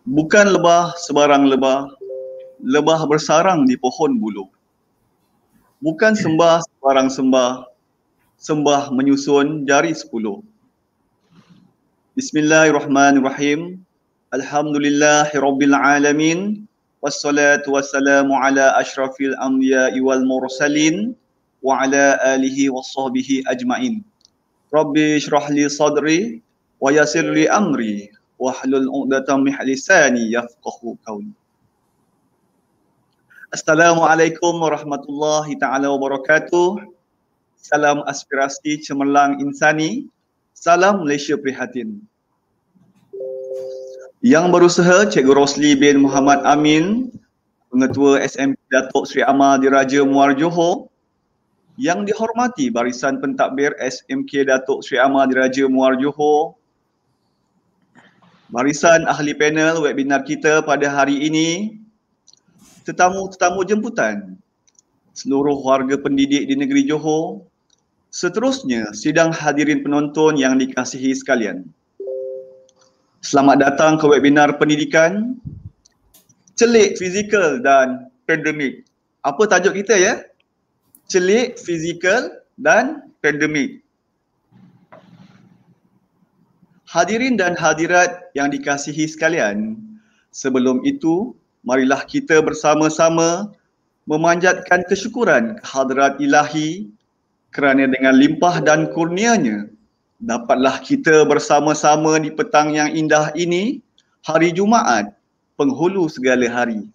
Bukan lebah sebarang lebah, lebah bersarang di pohon buluh. Bukan sembah sebarang sembah, sembah menyusun jari 10. Bismillahirrahmanirrahim. Alhamdulillahirabbil alamin. Wassalatu wassalamu ala asyrafil anbiya'i wal mursalin wa ala alihi washabbihi ajmain. Rabbi shrah li sadri wa yassir li amri wahlul 'uqdatam min lisani yafqahu qawli. Assalamualaikum warahmatullahi taala wabarakatuh. Salam aspirasi cemerlang insani. Salam Malaysia prihatin. Yang berusaha Cikgu Rosli bin Muhammad Amin, Pengetua SMK Datuk Seri Amar Diraja Muar Johor. Yang dihormati Barisan Pentadbir SMK Datuk Seri Amar Diraja Muar Johor. Barisan ahli panel webinar kita pada hari ini. Tetamu-tetamu jemputan, seluruh warga pendidik di negeri Johor. Seterusnya, sidang hadirin penonton yang dikasihi sekalian. Selamat datang ke webinar pendidikan Celik Fizikal dan Pandemik. Apa tajuk kita ya? Celik Fizikal dan Pandemik. Hadirin dan hadirat yang dikasihi sekalian, sebelum itu, marilah kita bersama-sama memanjatkan kesyukuran kehadrat ilahi kerana dengan limpah dan kurnianya dapatlah kita bersama-sama di petang yang indah ini, hari Jumaat, penghulu segala hari.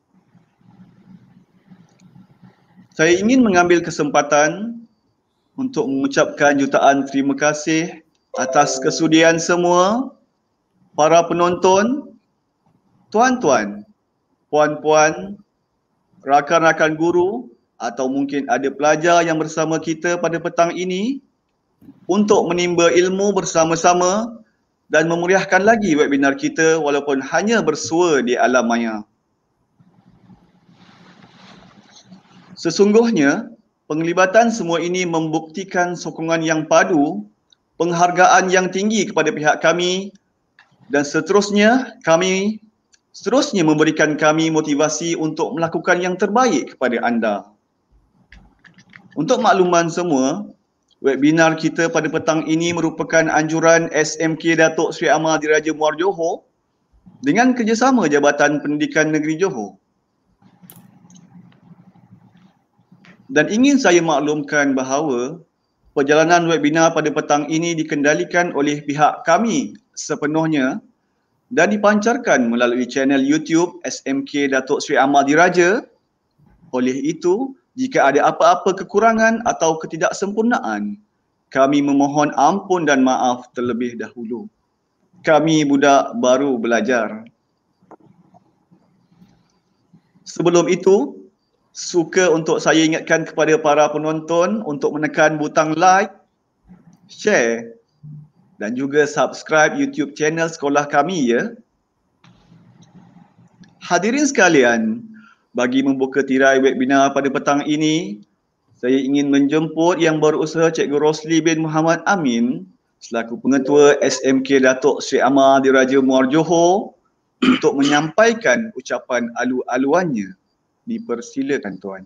Saya ingin mengambil kesempatan untuk mengucapkan jutaan terima kasih atas kesudian semua, para penonton, tuan-tuan, puan-puan, rakan-rakan guru atau mungkin ada pelajar yang bersama kita pada petang ini untuk menimba ilmu bersama-sama dan memeriahkan lagi webinar kita walaupun hanya bersua di alam maya. Sesungguhnya, penglibatan semua ini membuktikan sokongan yang padu, penghargaan yang tinggi kepada pihak kami dan seterusnya memberikan kami motivasi untuk melakukan yang terbaik kepada anda. Untuk makluman semua, webinar kita pada petang ini merupakan anjuran SMK Datuk Seri Amar Diraja Muar Johor dengan kerjasama Jabatan Pendidikan Negeri Johor. Dan ingin saya maklumkan bahawa perjalanan webinar pada petang ini dikendalikan oleh pihak kami sepenuhnya dan dipancarkan melalui channel YouTube SMK Datuk Seri Amar Diraja. Oleh itu, jika ada apa-apa kekurangan atau ketidaksempurnaan, kami memohon ampun dan maaf terlebih dahulu. Kami budak baru belajar. Sebelum itu, suka untuk saya ingatkan kepada para penonton untuk menekan butang like, share dan juga subscribe YouTube channel sekolah kami ya. Hadirin sekalian, bagi membuka tirai webinar pada petang ini, saya ingin menjemput yang berusaha Cikgu Rosli bin Muhammad Amin selaku Pengetua SMK Datuk Seri Amar Diraja Muar Johor untuk menyampaikan ucapan alu-aluannya. Dipersilakan tuan.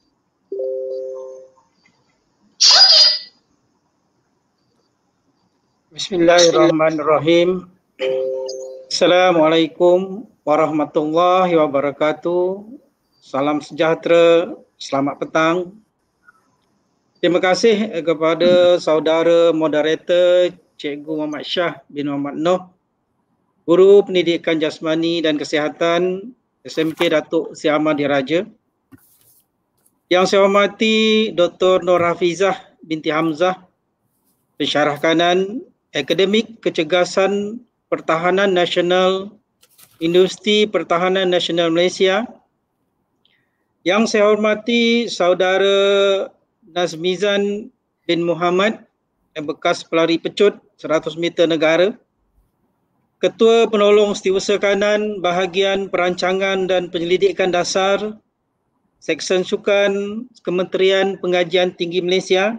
Bismillahirrahmanirrahim. Assalamualaikum warahmatullahi wabarakatuh. Salam sejahtera, selamat petang. Terima kasih kepada saudara moderator Cikgu Muhammad Shah bin Muhammad Noh, Guru Pendidikan Jasmani dan Kesihatan SMK Datuk Seri Amar Diraja. Yang saya hormati Dr. Nur Hafizah binti Hamzah, Pensyarah Kanan Akademik Kecergasan Pertahanan Nasional Industri Pertahanan Nasional Malaysia. Yang saya hormati Saudara Nazmizan bin Muhammad, yang bekas pelari pecut 100 meter negara, Ketua Penolong Setiausaha Kanan Bahagian Perancangan dan Penyelidikan Dasar, Seksyen Sukan Kementerian Pengajian Tinggi Malaysia.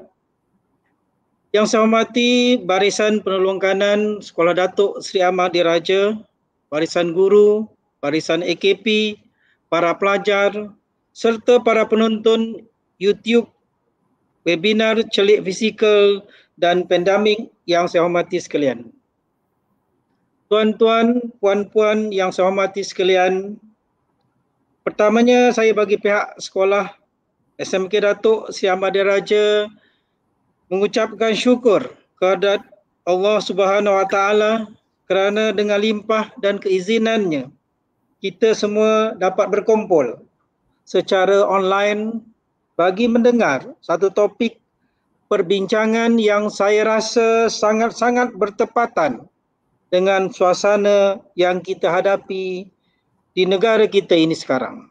Yang saya hormati Barisan Penolong Kanan Sekolah Datuk Seri Amar Diraja, barisan guru, barisan AKP, para pelajar, serta para penonton YouTube, webinar Celik Fizikal dan Pandemik yang saya hormati sekalian. Tuan-tuan, puan-puan yang saya hormati sekalian, pertamanya saya bagi pihak sekolah SMK Datuk Sri Ahmad Diraja mengucapkan syukur kehadrat Allah Subhanahu Wa Taala kerana dengan limpah dan keizinannya kita semua dapat berkumpul secara online bagi mendengar satu topik perbincangan yang saya rasa sangat-sangat bertepatan dengan suasana yang kita hadapi di negara kita ini sekarang.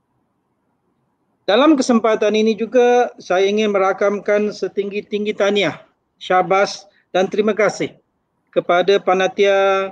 Dalam kesempatan ini juga saya ingin merakamkan setinggi-tinggi tahniah, syabas dan terima kasih kepada panitia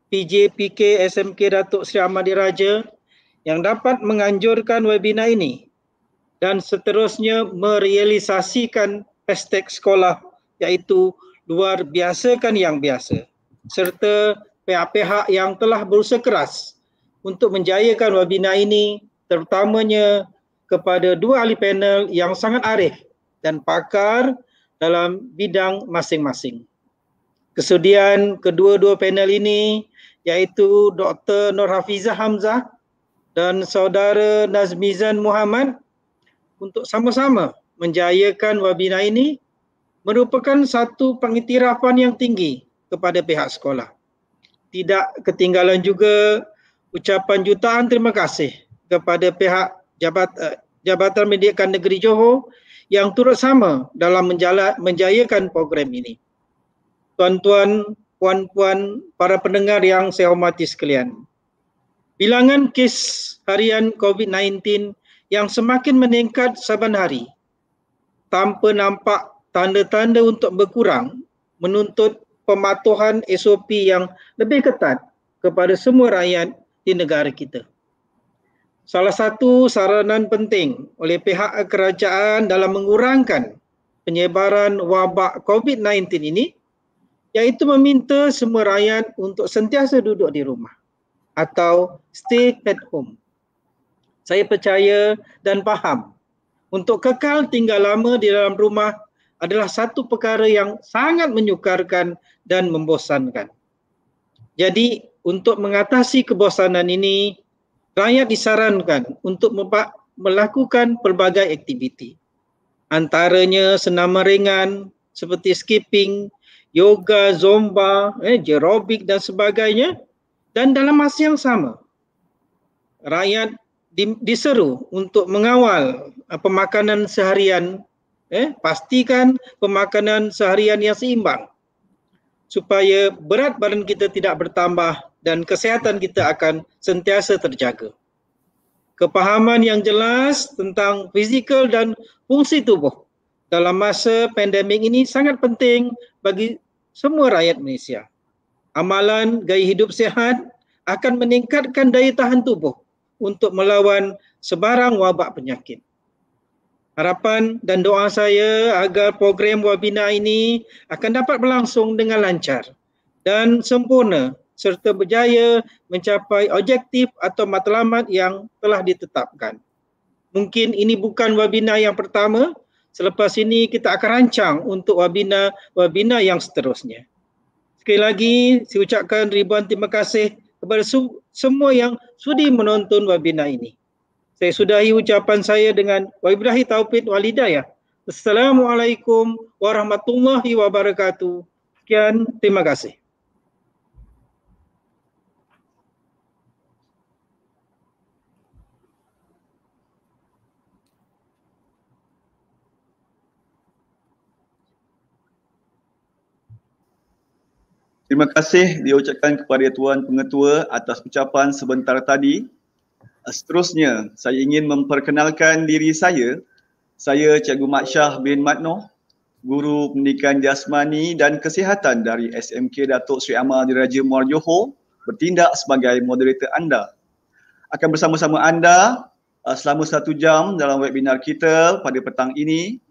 PJPK SMK Datuk Sri Ahmad Diraja yang dapat menganjurkan webinar ini dan seterusnya merealisasikan hashtag sekolah iaitu luar biasakan yang biasa serta pihak-pihak yang telah berusaha keras untuk menjayakan webinar ini terutamanya kepada dua ahli panel yang sangat arif dan pakar dalam bidang masing-masing. Kesudian kedua-dua panel ini iaitu Dr. Nur Hafizah Hamzah dan Saudara Nazmizan Muhammad untuk sama-sama menjayakan webinar ini merupakan satu pengiktirafan yang tinggi kepada pihak sekolah. Tidak ketinggalan juga ucapan jutaan terima kasih kepada pihak Jabatan Pendidikan Negeri Johor yang turut sama dalam menjayakan program ini. Tuan-tuan, puan-puan, para pendengar yang saya hormati sekalian. Bilangan kes harian COVID-19 yang semakin meningkat saban hari tanpa nampak tanda-tanda untuk berkurang menuntut pematuhan SOP yang lebih ketat kepada semua rakyat di negara kita. Salah satu saranan penting oleh pihak kerajaan dalam mengurangkan penyebaran wabak COVID-19 ini iaitu meminta semua rakyat untuk sentiasa duduk di rumah atau stay at home. Saya percaya dan faham untuk kekal tinggal lama di dalam rumah adalah satu perkara yang sangat menyukarkan dan membosankan. Jadi untuk mengatasi kebosanan ini, rakyat disarankan untuk melakukan pelbagai aktiviti. Antaranya senaman ringan seperti skipping, yoga, zumba, aerobik dan sebagainya. Dan dalam masa yang sama, rakyat diseru untuk mengawal pemakanan seharian, pastikan pemakanan seharian yang seimbang supaya berat badan kita tidak bertambah dan kesihatan kita akan sentiasa terjaga. Kepahaman yang jelas tentang fizikal dan fungsi tubuh dalam masa pandemik ini sangat penting bagi semua rakyat Malaysia. Amalan gaya hidup sihat akan meningkatkan daya tahan tubuh untuk melawan sebarang wabak penyakit. Harapan dan doa saya agar program webinar ini akan dapat berlangsung dengan lancar dan sempurna serta berjaya mencapai objektif atau matlamat yang telah ditetapkan. Mungkin ini bukan webinar yang pertama, selepas ini kita akan rancang untuk webinar yang seterusnya. Sekali lagi, saya ucapkan ribuan terima kasih kepada semua yang sudi menonton webinar ini. Saya sudahi ucapan saya dengan wabillahi taufiq wal hidayah. Assalamualaikum warahmatullahi wabarakatuh. Sekian, terima kasih. Terima kasih diucapkan kepada Tuan Pengetua atas ucapan sebentar tadi. Seterusnya, saya ingin memperkenalkan diri saya. Saya Cikgu Mat Shah bin Mat Noh, Guru Pendidikan Jasmani dan Kesihatan dari SMK Datuk Sri Ahmad Diraja Muar Johor, bertindak sebagai moderator anda. Akan bersama-sama anda selama 1 jam dalam webinar kita pada petang ini.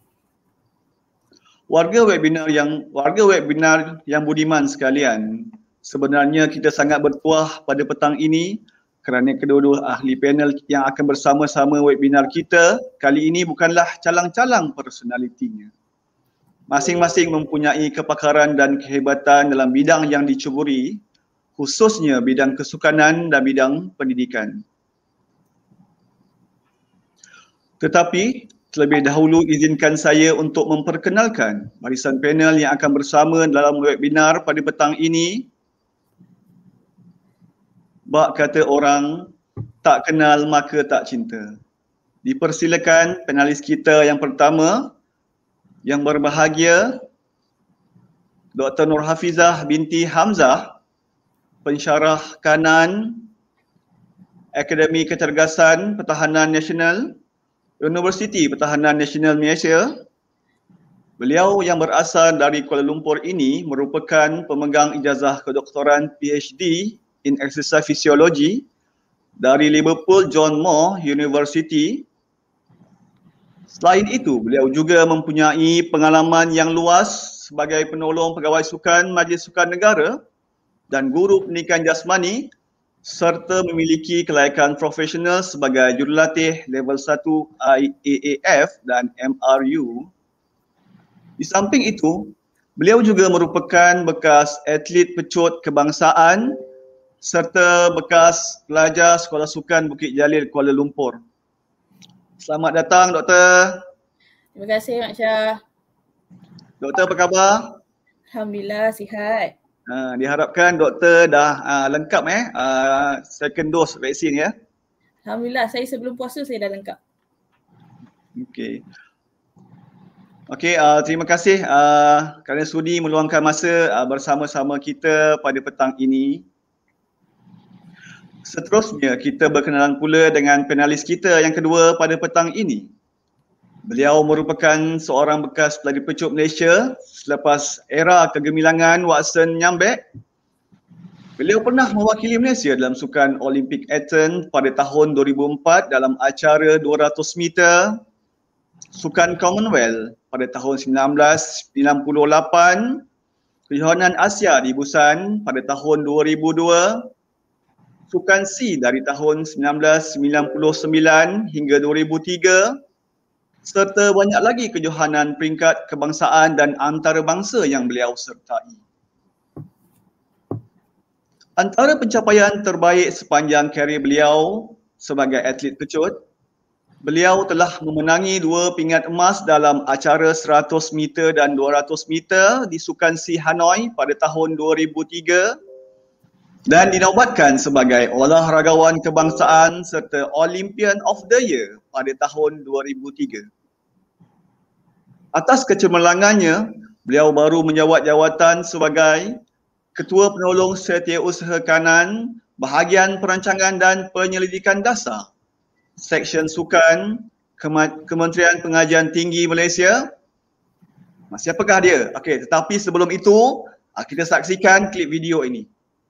Warga webinar yang budiman sekalian, Sebenarnya kita sangat bertuah pada petang ini kerana kedua-dua ahli panel yang akan bersama-sama webinar kita kali ini bukanlah calang-calang personalitinya. Masing-masing mempunyai kepakaran dan kehebatan dalam bidang yang dicuburi, khususnya bidang kesukanan dan bidang pendidikan. Tetapi terlebih dahulu izinkan saya untuk memperkenalkan barisan panel yang akan bersama dalam webinar pada petang ini. Bak kata orang, tak kenal maka tak cinta. Dipersilakan panelis kita yang pertama, yang berbahagia, Dr. Nur Hafizah binti Hamzah, pensyarah kanan Akademi Kecergasan Pertahanan Nasional, Universiti Pertahanan Nasional Malaysia. Beliau yang berasal dari Kuala Lumpur ini merupakan pemegang ijazah kedoktoran PhD in Exercise Physiology dari Liverpool John Moore University. Selain itu, beliau juga mempunyai pengalaman yang luas sebagai penolong pegawai sukan Majlis Sukan Negara dan guru pendidikan jasmani serta memiliki kelayakan profesional sebagai jurulatih level 1 IAAF dan MRU. Di samping itu, beliau juga merupakan bekas atlet pecut kebangsaan serta bekas pelajar Sekolah Sukan Bukit Jalil Kuala Lumpur. Selamat datang, Doktor. Terima kasih, Mak Syah. Doktor, apa khabar? Alhamdulillah, sihat. Diharapkan Doktor dah lengkap second dose vaksin ya. Alhamdulillah, saya sebelum puasa saya dah lengkap. Okey, terima kasih kerana sudi meluangkan masa bersama-sama kita pada petang ini. Seterusnya, kita berkenalan pula dengan panelis kita yang kedua pada petang ini. Beliau merupakan seorang bekas pelari pecut Malaysia selepas era kegemilangan Watson Nyambek. Beliau pernah mewakili Malaysia dalam sukan Olympic Athens pada tahun 2004 dalam acara 200 meter, sukan Commonwealth pada tahun 1998, Kejohanan Asia di Busan pada tahun 2002, Sukan C dari tahun 1999 hingga 2003 serta banyak lagi kejohanan peringkat kebangsaan dan antarabangsa yang beliau sertai. Antara pencapaian terbaik sepanjang karier beliau sebagai atlet pecut, beliau telah memenangi 2 pingat emas dalam acara 100 meter dan 200 meter di Sukan C Hanoi pada tahun 2003 dan dinobatkan sebagai olahragawan kebangsaan serta Olympian of the Year pada tahun 2003. Atas kecemerlangannya, beliau baru menjawat jawatan sebagai Ketua Penolong Setiausaha Kanan Bahagian Perancangan dan Penyelidikan Dasar Seksyen Sukan Kementerian Pengajian Tinggi Malaysia. Siapakah dia? Okey, tetapi sebelum itu kita saksikan klip video ini.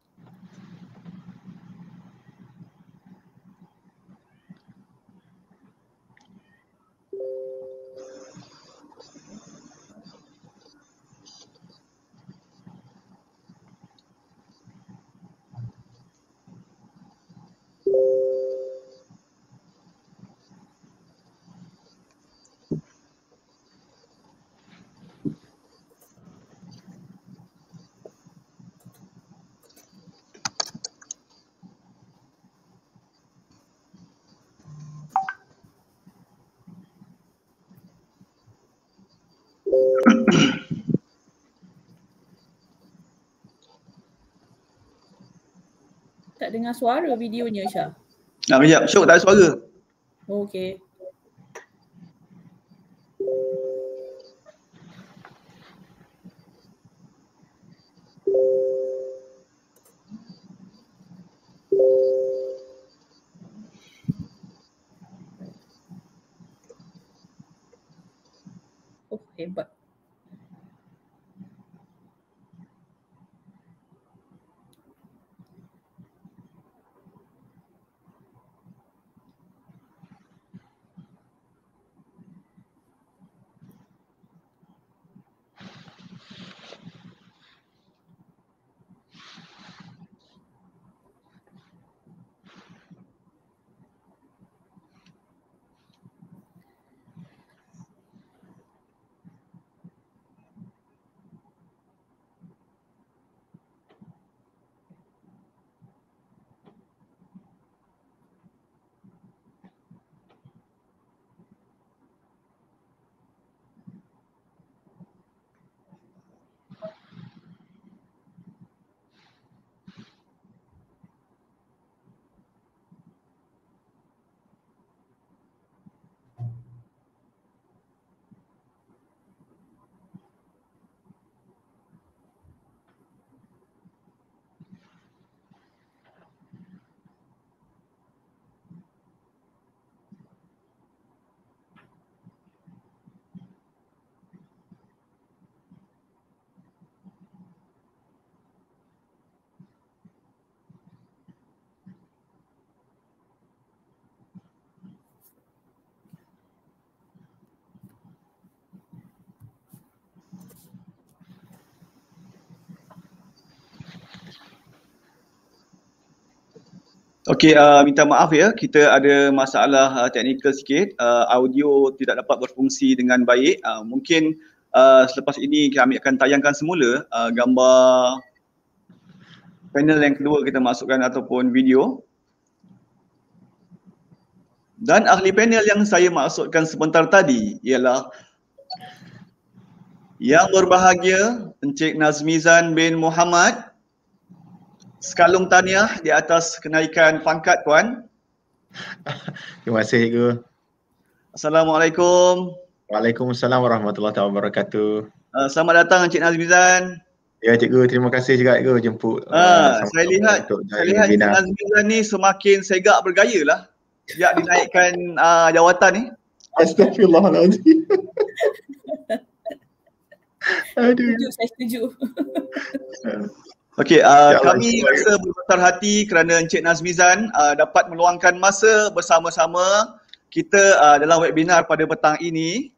Tak dengar suara videonya, Syah. Kejap, Syok tak ada suara. Oh, okey. Oh, hebat. Okey, minta maaf ya, kita ada masalah teknikal sikit. Audio tidak dapat berfungsi dengan baik. Mungkin selepas ini kami akan tayangkan semula gambar panel yang kedua kita masukkan ataupun video. Dan ahli panel yang saya maksudkan sebentar tadi ialah yang berbahagia Encik Nazmizan bin Muhammad. Sekalung tahniah di atas kenaikan pangkat Puan. Terima kasih Cikgu. Assalamualaikum. Waalaikumsalam warahmatullahi wabarakatuh. Selamat datang Encik Nazmizan. Ya Cikgu, terima kasih juga Cikgu jemput. Saya lihat Encik Nazmizan ni semakin segak bergaya lah sejak dinaikkan jawatan ni. Astagfirullahaladzim. Aduh. Saya setuju. Okey, kami rasa berbesar hati kerana Encik Nazmizan dapat meluangkan masa bersama-sama kita dalam webinar pada petang ini.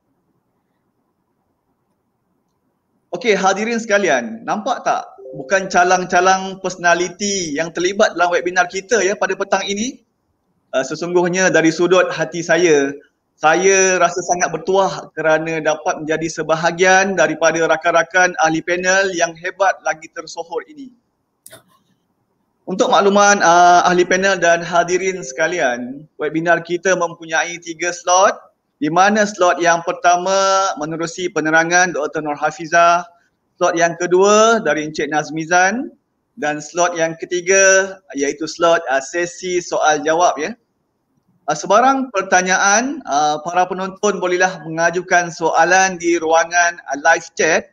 Okey, hadirin sekalian, nampak tak bukan calang-calang personality yang terlibat dalam webinar kita ya pada petang ini? Sesungguhnya dari sudut hati saya rasa sangat bertuah kerana dapat menjadi sebahagian daripada rakan-rakan ahli panel yang hebat lagi tersohor ini. Untuk makluman ahli panel dan hadirin sekalian, webinar kita mempunyai 3 slot, di mana slot yang pertama menerusi penerangan Dr. Nur Hafizah, slot yang kedua dari Encik Nazmizan, dan slot yang ketiga iaitu slot sesi soal jawab ya. Sebarang pertanyaan, para penonton bolehlah mengajukan soalan di ruangan live chat.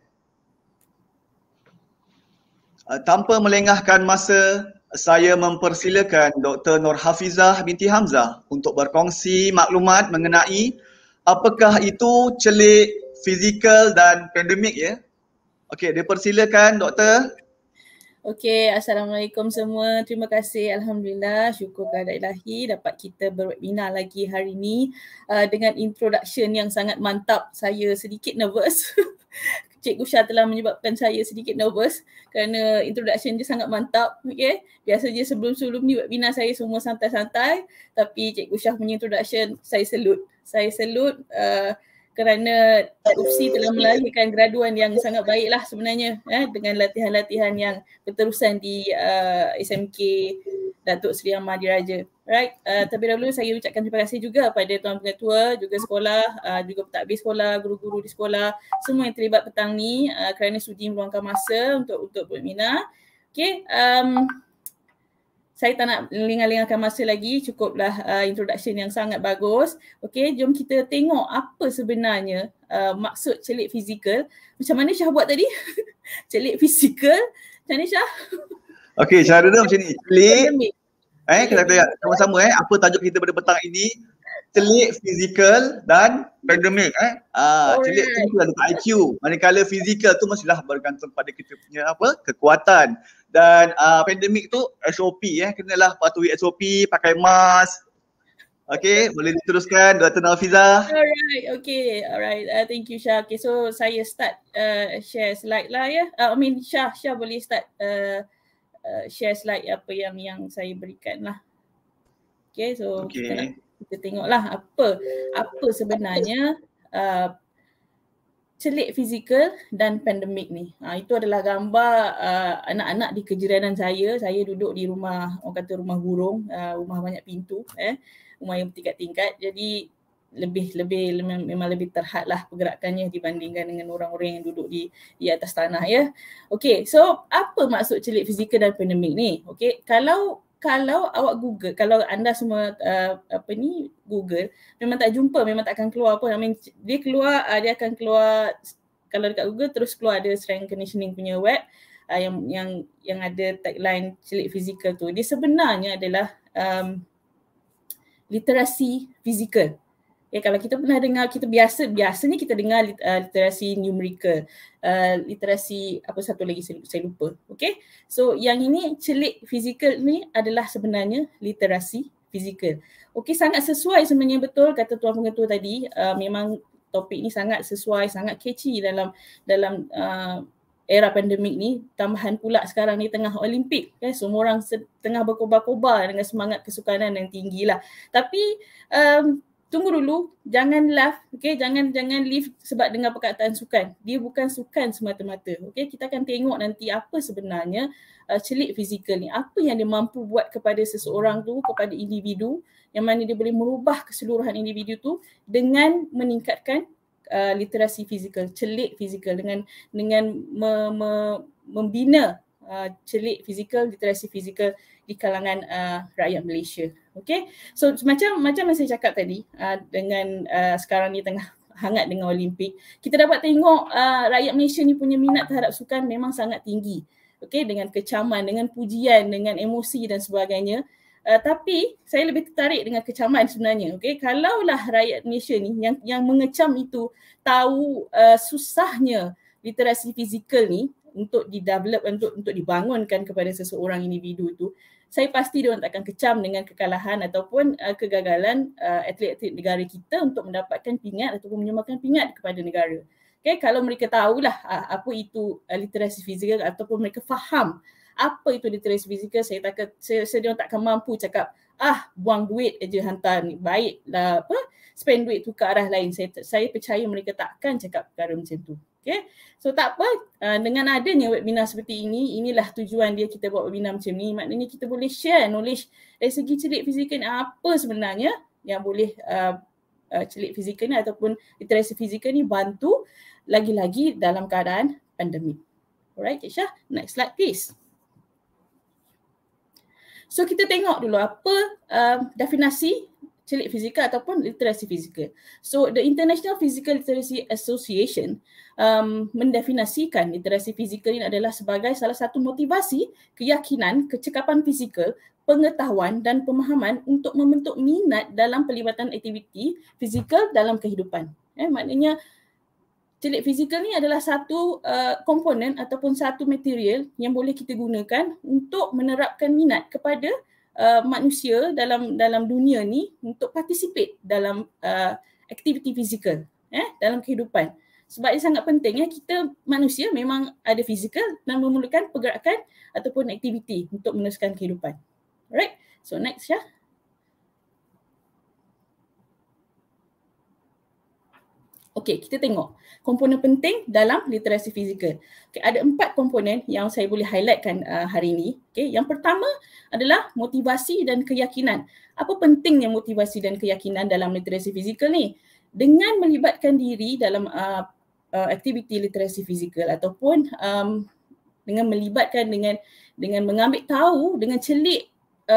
Tanpa melengahkan masa, saya mempersilakan Dr. Nur Hafizah binti Hamzah untuk berkongsi maklumat mengenai apakah itu celik fizikal dan pandemik ya. Okey, dipersilakan Doktor. Okey, Assalamualaikum semua. Terima kasih. Alhamdulillah, syukur kepada ilahi dapat kita berwebinar lagi hari ini dengan introduction yang sangat mantap. Saya sedikit nervous. Cikgu Syah telah menyebabkan saya sedikit nervous kerana introduction dia sangat mantap. Okay? Biasanya sebelum-sebelum ni webinar saya semua santai-santai, tapi Cikgu Syah punya introduction saya salute. Saya salute kerana UPSI telah melahirkan graduan yang sangat baiklah sebenarnya dengan latihan-latihan yang berterusan di SMK Datuk Seri Ahmad Diraja. Right, terlebih dahulu saya ucapkan terima kasih juga pada Tuan Pengetua, juga sekolah, juga pentadbir sekolah, guru-guru di sekolah, semua yang terlibat petang ni kerana sudi meluangkan masa untuk webinar. Okay, saya tak nak lengah-lengahkan masa lagi, cukuplah introduction yang sangat bagus. Okay, jom kita tengok apa sebenarnya maksud celik fizikal. Macam mana Syah buat tadi? Celik fizikal, macam mana Syah? Okay, cara dia macam ni, celik. Kita lihat sama-sama apa tajuk kita pada petang ini, celik fizikal dan pandemik. Celik fizikal untuk IQ, manakala fizikal tu mestilah bergantung pada kita punya kekuatan. Dan pandemik tu SOP kenalah patuhi SOP, pakai mask. Okay, boleh diteruskan Dr. Nafizah. Alright, okay, alright. Thank you Syah. Okay, so saya start share slide lah ya. Syah boleh start share slide apa yang saya berikan lah. Okay, so kita tengoklah apa sebenarnya celik fizikal dan pandemik ni. Itu adalah gambar anak-anak di kejiranan saya. Saya duduk di rumah, orang kata rumah burung, rumah banyak pintu, rumah yang bertingkat-tingkat. Jadi memang lebih terhad lah pergerakannya dibandingkan dengan orang-orang yang duduk di atas tanah ya. Okay, so apa maksud celik fizikal dan pandemik ni? Okay, kalau awak Google, kalau anda semua Google, memang tak jumpa, memang tak akan keluar apa. Dia akan keluar kalau dekat Google terus keluar ada strength conditioning punya web yang ada tagline celik fizikal tu. Dia sebenarnya adalah literasi fizikal. Ya, kalau kita pernah dengar, biasanya kita dengar literasi numerical, literasi apa satu lagi saya lupa. Okay, so yang ini celik fizikal ni adalah sebenarnya literasi fizikal. Okay, sangat sesuai sebenarnya, betul kata Tuan Pengetua tadi. Memang topik ni sangat sesuai, sangat catchy dalam era pandemik ni, tambahan pula sekarang ni tengah Olimpik, semua orang tengah berkobar-kobar dengan semangat kesukanan yang tinggi lah. Tapi tunggu dulu, janganlah, jangan leave sebab dengar perkataan sukan. Dia bukan sukan semata-mata. Kita akan tengok nanti apa sebenarnya celik fizikal ni, apa yang dia mampu buat kepada seseorang tu, kepada individu, yang mana dia boleh merubah keseluruhan individu tu dengan meningkatkan literasi fizikal, celik fizikal, dengan membina celik fizikal, literasi fizikal di kalangan rakyat Malaysia. So macam yang saya cakap tadi, dengan sekarang ni tengah hangat dengan Olimpik, kita dapat tengok rakyat Malaysia ni punya minat terhadap sukan memang sangat tinggi. Dengan kecaman, dengan pujian, dengan emosi dan sebagainya. Tapi saya lebih tertarik dengan kecaman sebenarnya. Kalaulah rakyat Malaysia ni yang mengecam itu tahu susahnya literasi fizikal ni untuk di-develop, untuk dibangunkan kepada seseorang individu tu, saya pasti dia orang takkan kecam dengan kekalahan ataupun kegagalan atlet-atlet negara kita untuk mendapatkan pingat ataupun menyumbangkan pingat kepada negara. Kalau mereka tahulah apa itu literasi fizikal ataupun mereka faham apa itu literasi fizikal, saya dia orang takkan mampu cakap buang duit aja hantar ni, baiklah spend duit tu ke arah lain. Saya percaya mereka takkan cakap perkara macam tu. So tak apa, dengan adanya webinar seperti ini, inilah tujuan dia kita buat webinar macam ni. Maknanya kita boleh share knowledge dari segi celik fizikal ni, apa sebenarnya yang boleh celik fizikal ni ataupun literasi fizikal ni bantu lagi-lagi dalam keadaan pandemik. Alright, Kak Syah, next slide please. So kita tengok dulu apa definisi celik fizikal ataupun literasi fizikal. So the International Physical Literacy Association mendefinisikan literasi fizikal ini adalah sebagai salah satu motivasi, keyakinan, kecekapan fizikal, pengetahuan dan pemahaman untuk membentuk minat dalam pelibatan aktiviti fizikal dalam kehidupan. Maknanya celik fizikal ni adalah satu komponen ataupun satu material yang boleh kita gunakan untuk menerapkan minat kepada manusia dalam dunia ni untuk participate dalam aktiviti fizikal dalam kehidupan. Sebab ia sangat penting, kita manusia memang ada fizikal dan memerlukan pergerakan ataupun aktiviti untuk meneruskan kehidupan. Alright, so next Syah. Kita tengok komponen penting dalam literasi fizikal. Ada 4 komponen yang saya boleh highlightkan hari ini. Yang pertama adalah motivasi dan keyakinan. Apa pentingnya motivasi dan keyakinan dalam literasi fizikal ni? Dengan melibatkan diri dalam aktiviti literasi fizikal ataupun dengan melibatkan dengan mengambil tahu dengan celik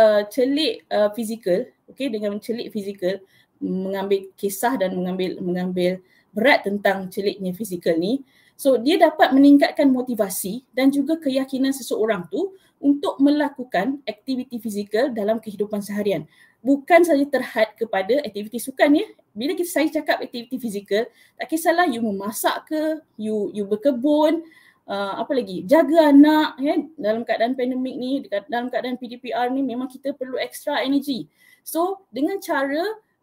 fizikal, dengan celik fizikal, mengambil kisah dan mengambil berat tentang celiknya fizikal ni. So dia dapat meningkatkan motivasi dan juga keyakinan seseorang tu untuk melakukan aktiviti fizikal dalam kehidupan seharian. Bukan saja terhad kepada aktiviti sukan ya. Bila saya cakap aktiviti fizikal, tak kisahlah you memasak ke, you berkebun, apa lagi, jaga anak dalam keadaan pandemik ni, dalam keadaan PDPR ni memang kita perlu extra energy. So dengan cara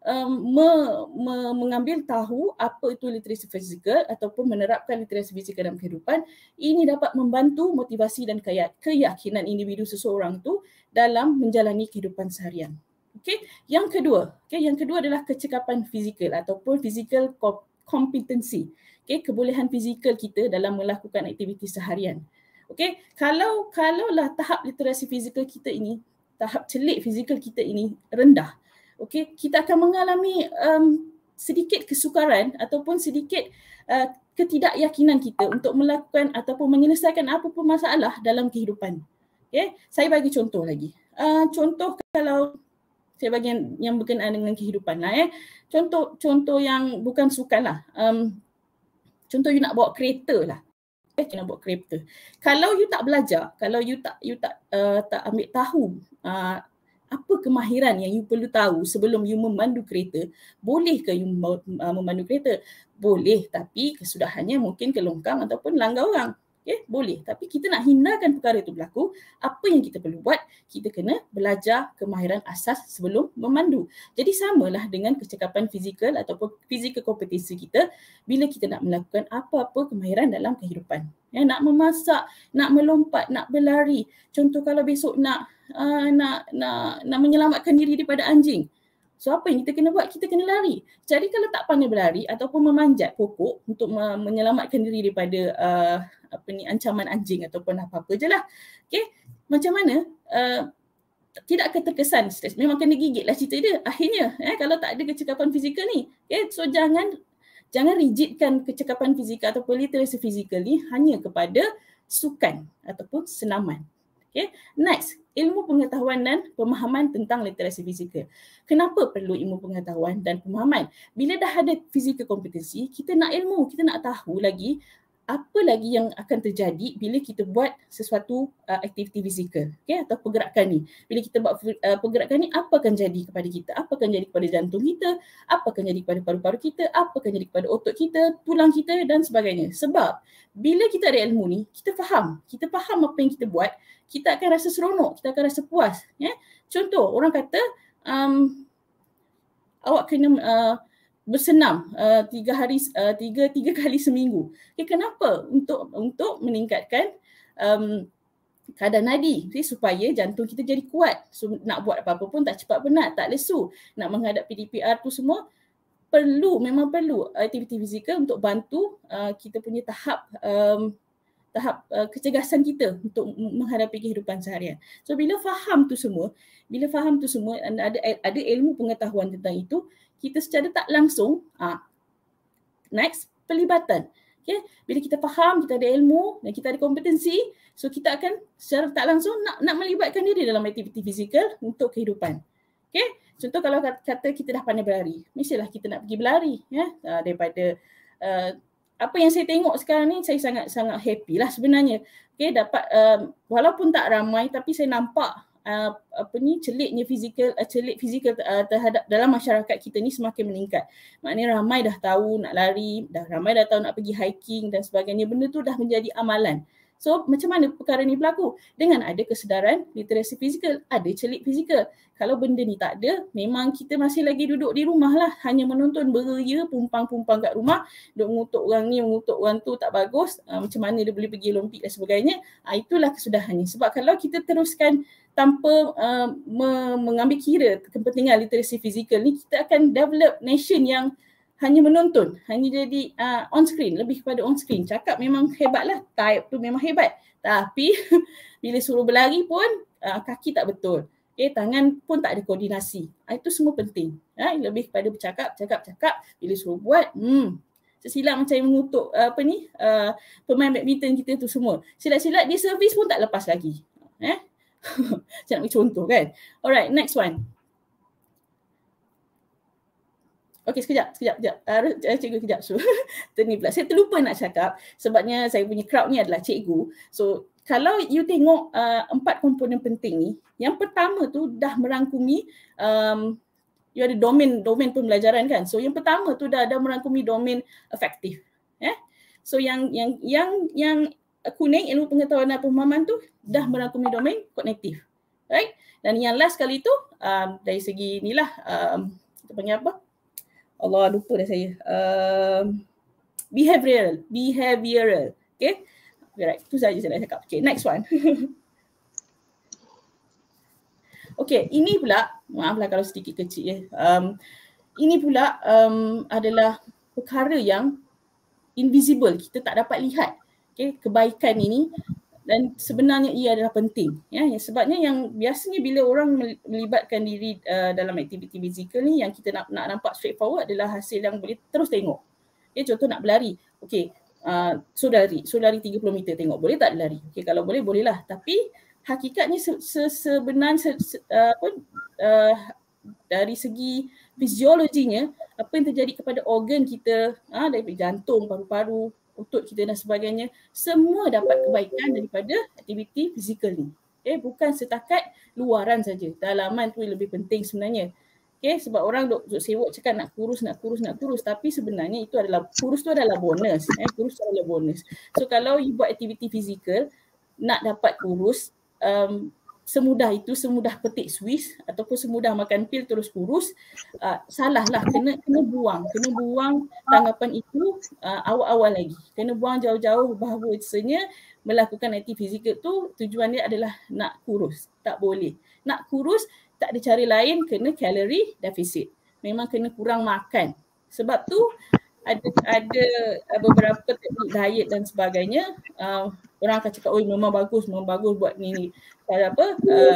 mengambil tahu apa itu literasi fizikal ataupun menerapkan literasi fizikal dalam kehidupan, ini dapat membantu motivasi dan keyakinan individu seseorang tu dalam menjalani kehidupan seharian. Yang kedua adalah kecekapan fizikal ataupun physical competency. Kebolehan fizikal kita dalam melakukan aktiviti seharian. Kalaulah tahap literasi fizikal kita ini, tahap celik fizikal kita ini rendah, kita akan mengalami sedikit kesukaran ataupun sedikit ketidakyakinan kita untuk melakukan ataupun menyelesaikan apa-apa masalah dalam kehidupan. Saya bagi contoh lagi. Contoh kalau saya bagi yang berkenaan dengan kehidupan lah. Contoh yang bukan sukan lah. Contoh you nak bawa kereta lah. You nak bawa kereta. Kalau you tak belajar, kalau you tak ambil tahu apa kemahiran yang you perlu tahu sebelum you memandu kereta, boleh ke you memandu kereta? Boleh, tapi kesudahannya mungkin ke longkang ataupun langgar orang. Okay, boleh. Tapi kita nak hindarkan perkara itu berlaku, apa yang kita perlu buat? Kita kena belajar kemahiran asas sebelum memandu. Jadi samalah dengan kecekapan fizikal ataupun fizikal kompetensi kita bila kita nak melakukan apa-apa kemahiran dalam kehidupan. Ya, nak memasak, nak melompat, nak berlari. Contoh kalau besok nak menyelamatkan diri daripada anjing. So apa yang kita kena buat? Kita kena lari. Jadi kalau tak pandai berlari ataupun memanjat pokok untuk menyelamatkan diri daripada ancaman anjing ataupun apa-apa je lah. Okay? Macam mana? Tidak akan terkesan stres. Memang kena gigit lah cerita dia akhirnya. Kalau tak ada kecekapan fizikal ni. Okay? So jangan rigidkan kecekapan fizikal ataupun literasi fizikal ni hanya kepada sukan ataupun senaman. Okay. Next, ilmu pengetahuan dan pemahaman tentang literasi fizikal. Kenapa perlu ilmu pengetahuan dan pemahaman? Bila dah ada fizikal kompetensi, kita nak ilmu, kita nak tahu lagi apa lagi yang akan terjadi bila kita buat sesuatu aktiviti fizikal, okay, atau pergerakan ni. Bila kita buat pergerakan ni, apa akan jadi kepada kita? Apa akan jadi kepada jantung kita? Apa akan jadi kepada paru-paru kita? Apa akan jadi kepada otot kita, tulang kita dan sebagainya. Sebab bila kita ada ilmu ni, kita faham apa yang kita buat, kita akan rasa seronok, kita akan rasa puas. Ya? Contoh, orang kata awak kena bersenam tiga kali seminggu. Okay, kenapa? Untuk meningkatkan kadar nadi, okay, supaya jantung kita jadi kuat. So nak buat apa-apa pun tak cepat penat, tak lesu. Nak menghadapi DPR tu semua memang perlu aktiviti fizikal untuk bantu kita punya tahap kecergasan kita untuk menghadapi kehidupan seharian. So bila faham tu semua, ada ilmu pengetahuan tentang itu, kita secara tak langsung, next, pelibatan. Okay? Bila kita faham, kita ada ilmu dan kita ada kompetensi, so kita akan secara tak langsung nak melibatkan diri dalam aktiviti fizikal untuk kehidupan. Okay? Contoh kalau kata kita dah pandai berlari, mestilah kita nak pergi berlari. Ya? Daripada apa yang saya tengok sekarang ni, saya sangat happy lah sebenarnya. Okay, dapat walaupun tak ramai, tapi saya nampak celik fizikal terhadap dalam masyarakat kita ni semakin meningkat. Maknanya ramai dah tahu nak lari, ramai dah tahu nak pergi hiking dan sebagainya. Benda tu dah menjadi amalan. So macam mana perkara ni berlaku? Dengan ada kesedaran literasi fizikal, ada celik fizikal. Kalau benda ni tak ada, memang kita masih lagi duduk di rumah lah. Hanya menonton beria, pumpang-pumpang kat rumah, duk mengutuk orang ni, mengutuk orang tu, tak bagus. Macam mana dia boleh pergi Olimpik dan sebagainya. Itulah kesudahannya. Sebab kalau kita teruskan tanpa mengambil kira kepentingan literasi fizikal ni, kita akan develop nation yang hanya menonton, hanya jadi on screen, lebih kepada on screen. Cakap memang hebat lah, type tu memang hebat. Tapi bila suruh berlari pun kaki tak betul. Okay, tangan pun tak ada koordinasi. Itu semua penting. Lebih kepada bercakap. Bila suruh buat, silap macam yang mengutuk pemain badminton kita tu semua. Silat-silat dia servis pun tak lepas lagi. Saya nak bagi contoh kan. Alright, next one. Okey, sekejap. Cikgu kejap. So, ni pula. Saya terlupa nak cakap sebabnya saya punya crowd ni adalah cikgu. So, kalau you tengok 4 komponen penting ni, yang pertama tu dah merangkumi you ada domain pembelajaran kan. So, yang pertama tu dah merangkumi domain afektif. So, yang kuning, ilmu pengetahuan dan pemahaman tu dah merangkumi domain kognitif. Right? Dan yang last kali tu dari segi inilah kita panggil apa? Allah, lupa dah saya. Behavioral. Okay? Right. Itu saja saya nak cakap. Okay, next one. Okay, ini pula, maaflah kalau sedikit kecil ya. Ini pula adalah perkara yang invisible. Kita tak dapat lihat. Okay, kebaikan ini. Dan sebenarnya ia adalah penting. Ya, sebabnya yang biasanya bila orang melibatkan diri dalam aktiviti fizikal ni, yang kita nak nampak straightforward adalah hasil yang boleh terus tengok. Okay, contoh nak berlari. Okay, so lari 30 meter, tengok boleh tak lari? Okay, kalau boleh, bolehlah. Tapi hakikatnya sebenarnya dari segi fisiologinya, apa yang terjadi kepada organ kita, dari jantung, paru-paru, otot kita dan sebagainya, semua dapat kebaikan daripada aktiviti fizikal ni. Bukan setakat luaran saja. Dalaman tu lebih penting sebenarnya. Okay, sebab orang duk sewok cakap nak kurus, tapi sebenarnya itu adalah, kurus tu adalah bonus. Kurus tu adalah bonus. So kalau you buat aktiviti fizikal, nak dapat kurus, semudah itu, semudah petik Swiss ataupun semudah makan pil terus kurus, salah lah. Kena buang tanggapan itu awal-awal lagi. Kena buang jauh-jauh bahawasanya melakukan aktiviti fizikal tu tujuan dia adalah nak kurus. Tak boleh. Nak kurus, tak ada cara lain, kena calorie deficit. Memang kena kurang makan. Sebab tu ada beberapa teknik diet dan sebagainya. Orang akan cakap, oh memang bagus buat ni. Apa,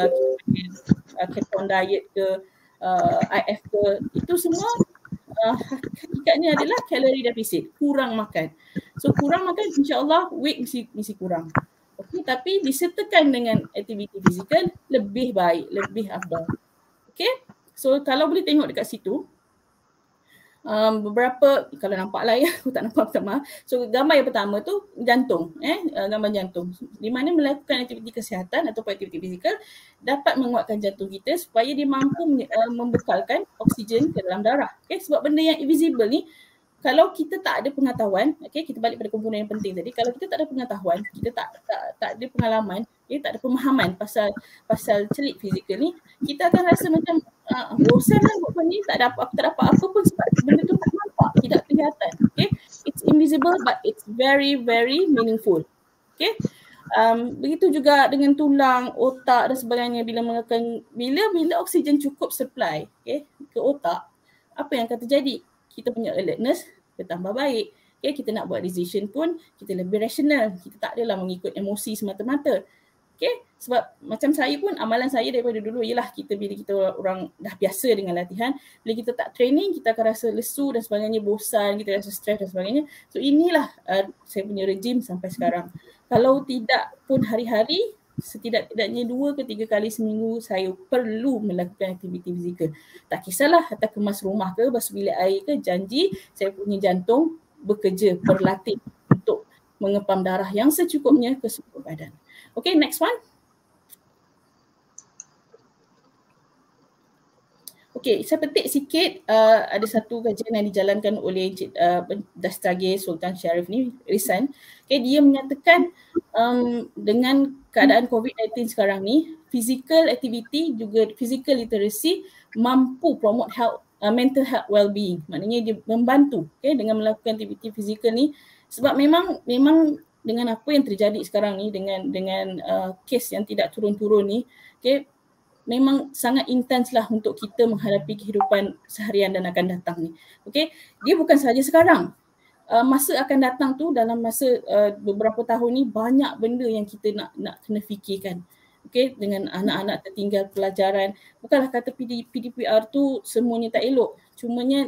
keton diet ke, IF ke, itu semua hakikatnya adalah calorie deficit, kurang makan. So kurang makan, insyaAllah weight mesti kurang. Okay, tapi disertakan dengan aktiviti fizikal lebih baik, lebih afdal. Okay, so kalau boleh tengok dekat situ, beberapa, kalau nampak lah ya, aku tak nampak, minta maaf. So gambar yang pertama tu jantung, gambar jantung, di mana melakukan aktiviti kesihatan atau aktiviti fizikal dapat menguatkan jantung kita supaya dia mampu membekalkan oksigen ke dalam darah. Okay, sebab benda yang invisible ni, kalau kita tak ada pengetahuan, okay, kita balik pada komponen yang penting tadi, kalau kita tak ada pengetahuan, kita tak ada pengalaman, okay, tak ada pemahaman pasal celik fizikal ni, kita akan rasa macam bosan lah buat benda ni, tak dapat apa pun sebab benda tu tak nampak, tidak kelihatan. Okay, it's invisible but it's very very meaningful. Okay, begitu juga dengan tulang, otak dan sebagainya. Bila oksigen cukup supply, okay, ke otak, apa yang akan terjadi? Kita punya alertness bertambah baik. Okay, kita nak buat decision pun kita lebih rasional. Kita tak adalah mengikut emosi semata-mata. Okay, sebab macam saya pun, amalan saya daripada dulu ialah bila kita orang dah biasa dengan latihan, bila kita tak training, kita akan rasa lesu dan sebagainya, bosan, kita rasa stres dan sebagainya. So inilah saya punya regime sampai sekarang. Kalau tidak pun hari-hari, setidak-tidaknya 2 ke 3 kali seminggu saya perlu melakukan aktiviti fizikal. Tak kisahlah hantar kemas rumah ke, basuh bilik air ke, janji saya punya jantung bekerja, berlatih untuk mengepam darah yang secukupnya ke seluruh badan. Okay, next one. Okay, saya petik sikit, ada satu kajian yang dijalankan oleh Encik Dastage Sultan Syarif ni, Risan. Okay, dia menyatakan dengan keadaan COVID-19 sekarang ni, physical activity juga physical literacy mampu promote health, mental health well-being. Maknanya dia membantu, okay, dengan melakukan aktiviti fizikal ni. Sebab memang dengan apa yang terjadi sekarang ni, dengan kes yang tidak turun-turun ni, okay, memang sangat intens lah untuk kita menghadapi kehidupan seharian dan akan datang ni. Okay, dia bukan sahaja sekarang. Masa akan datang tu, dalam masa beberapa tahun ni, banyak benda yang kita nak kena fikirkan. Okay, dengan anak-anak tertinggal pelajaran. Bukanlah kata PDPR tu semuanya tak elok. Cumanya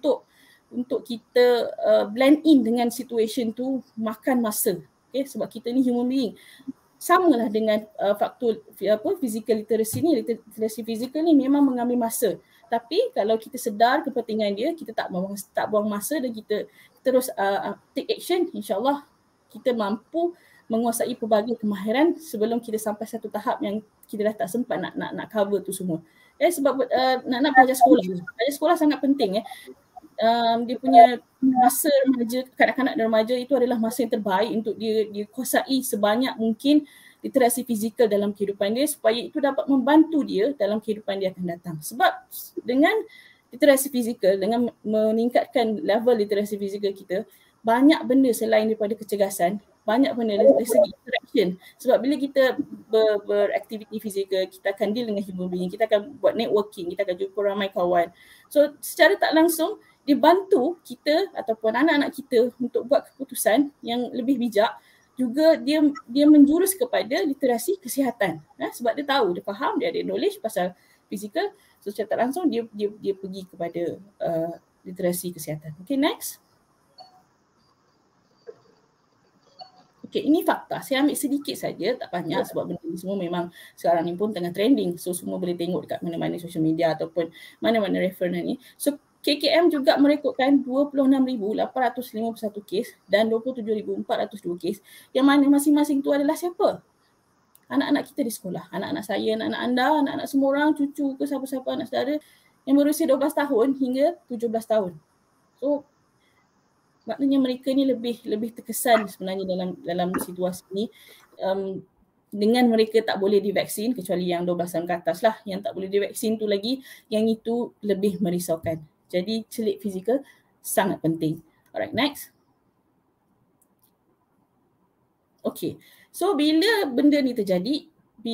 untuk kita blend in dengan situation tu makan masa. Okay, sebab kita ni human being. Samalah dengan faktor physical literacy ni, literasi fizikal ni memang mengambil masa. Tapi kalau kita sedar kepentingan dia, kita tak buang masa dan kita terus take action, insyaAllah kita mampu menguasai pelbagai kemahiran sebelum kita sampai satu tahap yang kita dah tak sempat nak cover tu semua. Sebab nak belajar sekolah. Belajar sekolah sangat penting. Dia punya masa remaja, kanak-kanak dan remaja itu adalah masa yang terbaik untuk dia kuasai sebanyak mungkin literasi fizikal dalam kehidupan dia supaya itu dapat membantu dia dalam kehidupan dia akan datang. Sebab dengan literasi fizikal, dengan meningkatkan level literasi fizikal kita, banyak benda selain daripada kecergasan, banyak benda dari segi interaction. Sebab bila kita beraktiviti fizikal, kita akan deal dengan human being, kita akan buat networking, kita akan jumpa ramai kawan. So secara tak langsung, dia bantu kita ataupun anak-anak kita untuk buat keputusan yang lebih bijak. Juga dia menjurus kepada literasi kesihatan. Sebab dia tahu, dia faham, dia ada knowledge pasal fizikal. So secara tak langsung dia pergi kepada literasi kesihatan. Okay, next. Okay, ini fakta. Saya ambil sedikit saja, tak banyak sebab benda ni semua memang sekarang ni pun tengah trending. So semua boleh tengok dekat mana-mana social media ataupun mana-mana reference ni. So KKM juga merekodkan 26,851 kes dan 27,402 kes yang mana masing-masing tu adalah siapa? Anak-anak kita di sekolah. Anak-anak saya, anak-anak anda, anak-anak semua orang, cucu ke siapa-siapa, anak saudara yang berusia 12 tahun hingga 17 tahun. So maknanya mereka ni lebih terkesan sebenarnya dalam situasi ni. Dengan mereka tak boleh divaksin, kecuali yang 12 tahun ke atas lah yang tak boleh divaksin tu lagi, yang itu lebih merisaukan. Jadi celik fizikal sangat penting. Alright, next. Okay, so bila benda ni terjadi,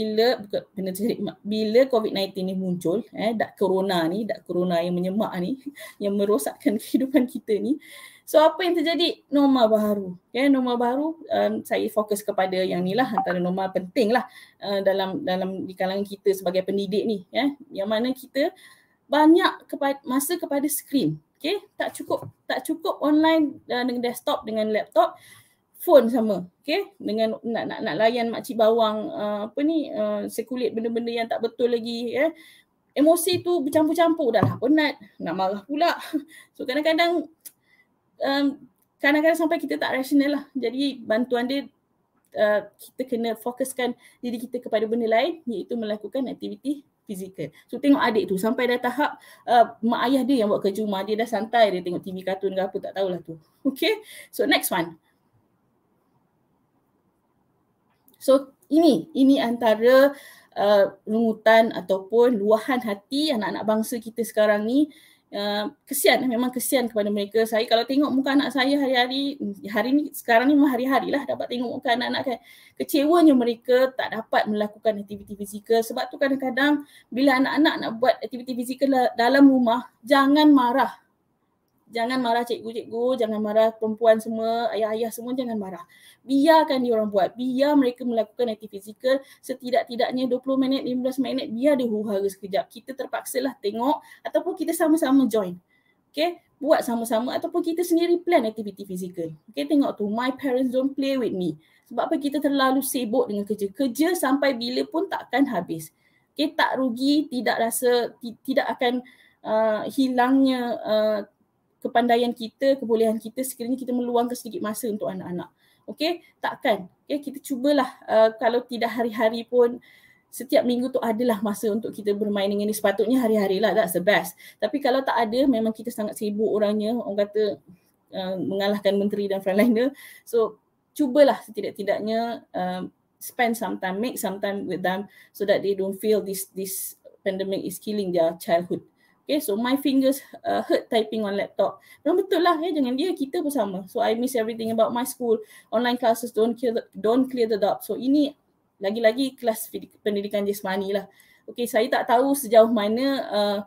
bila COVID-19 ni muncul, dak corona yang menyemak ni, yang merosakkan kehidupan kita ni. So apa yang terjadi? Norma baru. Norma baru, saya fokus kepada yang ni lah, antara norma penting lah dalam di kalangan kita sebagai pendidik ni. Yang mana kita banyak masa kepada skrin. Okay? Tak cukup online dengan desktop, dengan laptop, phone sama. Okay? Dengan nak layan makcik bawang sekulit benda-benda yang tak betul lagi. Emosi tu bercampur-campur, dah lah penat, nak marah pula. So kadang-kadang sampai kita tak rasional lah. Jadi bantuan dia, kita kena fokuskan diri kita kepada benda lain, iaitu melakukan aktiviti fizikal. So tengok adik tu sampai dah tahap mak ayah dia yang buat kerja rumah, dia dah santai, dia tengok TV kartun ke apa, tak tahulah tu. Okay, so next one. So ini antara rungutan ataupun luahan hati anak-anak bangsa kita sekarang ni. Memang kesian kepada mereka. Saya kalau tengok muka anak saya sekarang ni memang hari-hari lah dapat tengok muka anak-anak kan. Kecewanya mereka tak dapat melakukan aktiviti fizikal. Sebab tu kadang-kadang bila anak-anak nak buat aktiviti fizikal dalam rumah, jangan marah. Jangan marah cikgu-cikgu, jangan marah perempuan semua, ayah-ayah semua, jangan marah. Biarkan dia orang buat, biar mereka melakukan aktiviti fizikal setidak-tidaknya 20 minit, 15 minit, biar dia huru-hara sekejap. Kita terpaksalah tengok ataupun kita sama-sama join. Okay, buat sama-sama ataupun kita sendiri plan aktiviti fizikal. Okay, tengok tu, my parents don't play with me. Sebab apa? Kita terlalu sibuk dengan kerja. Kerja sampai bila pun takkan habis. Okay, tak rugi, tidak akan hilangnya kepandaian kita, kebolehan kita sekiranya kita meluangkan sedikit masa untuk anak-anak. Okey, takkan. Okey, kita cubalah kalau tidak hari-hari pun setiap minggu tu adalah masa untuk kita bermain dengan ni. Sepatutnya hari-hari lah, that's the best. Tapi kalau tak ada, memang kita sangat sibuk orangnya, orang kata mengalahkan menteri dan frontliner. So cubalah setidak-tidaknya spend some time, make some time with them so that they don't feel this pandemic is killing their childhood. Okay, so my fingers hurt typing on laptop. Memang betul lah, jangan dia, kita pun sama. So I miss everything about my school. Online classes don't clear the doubt. So ini lagi-lagi kelas pendidikan jasmani lah. Okay, saya tak tahu sejauh mana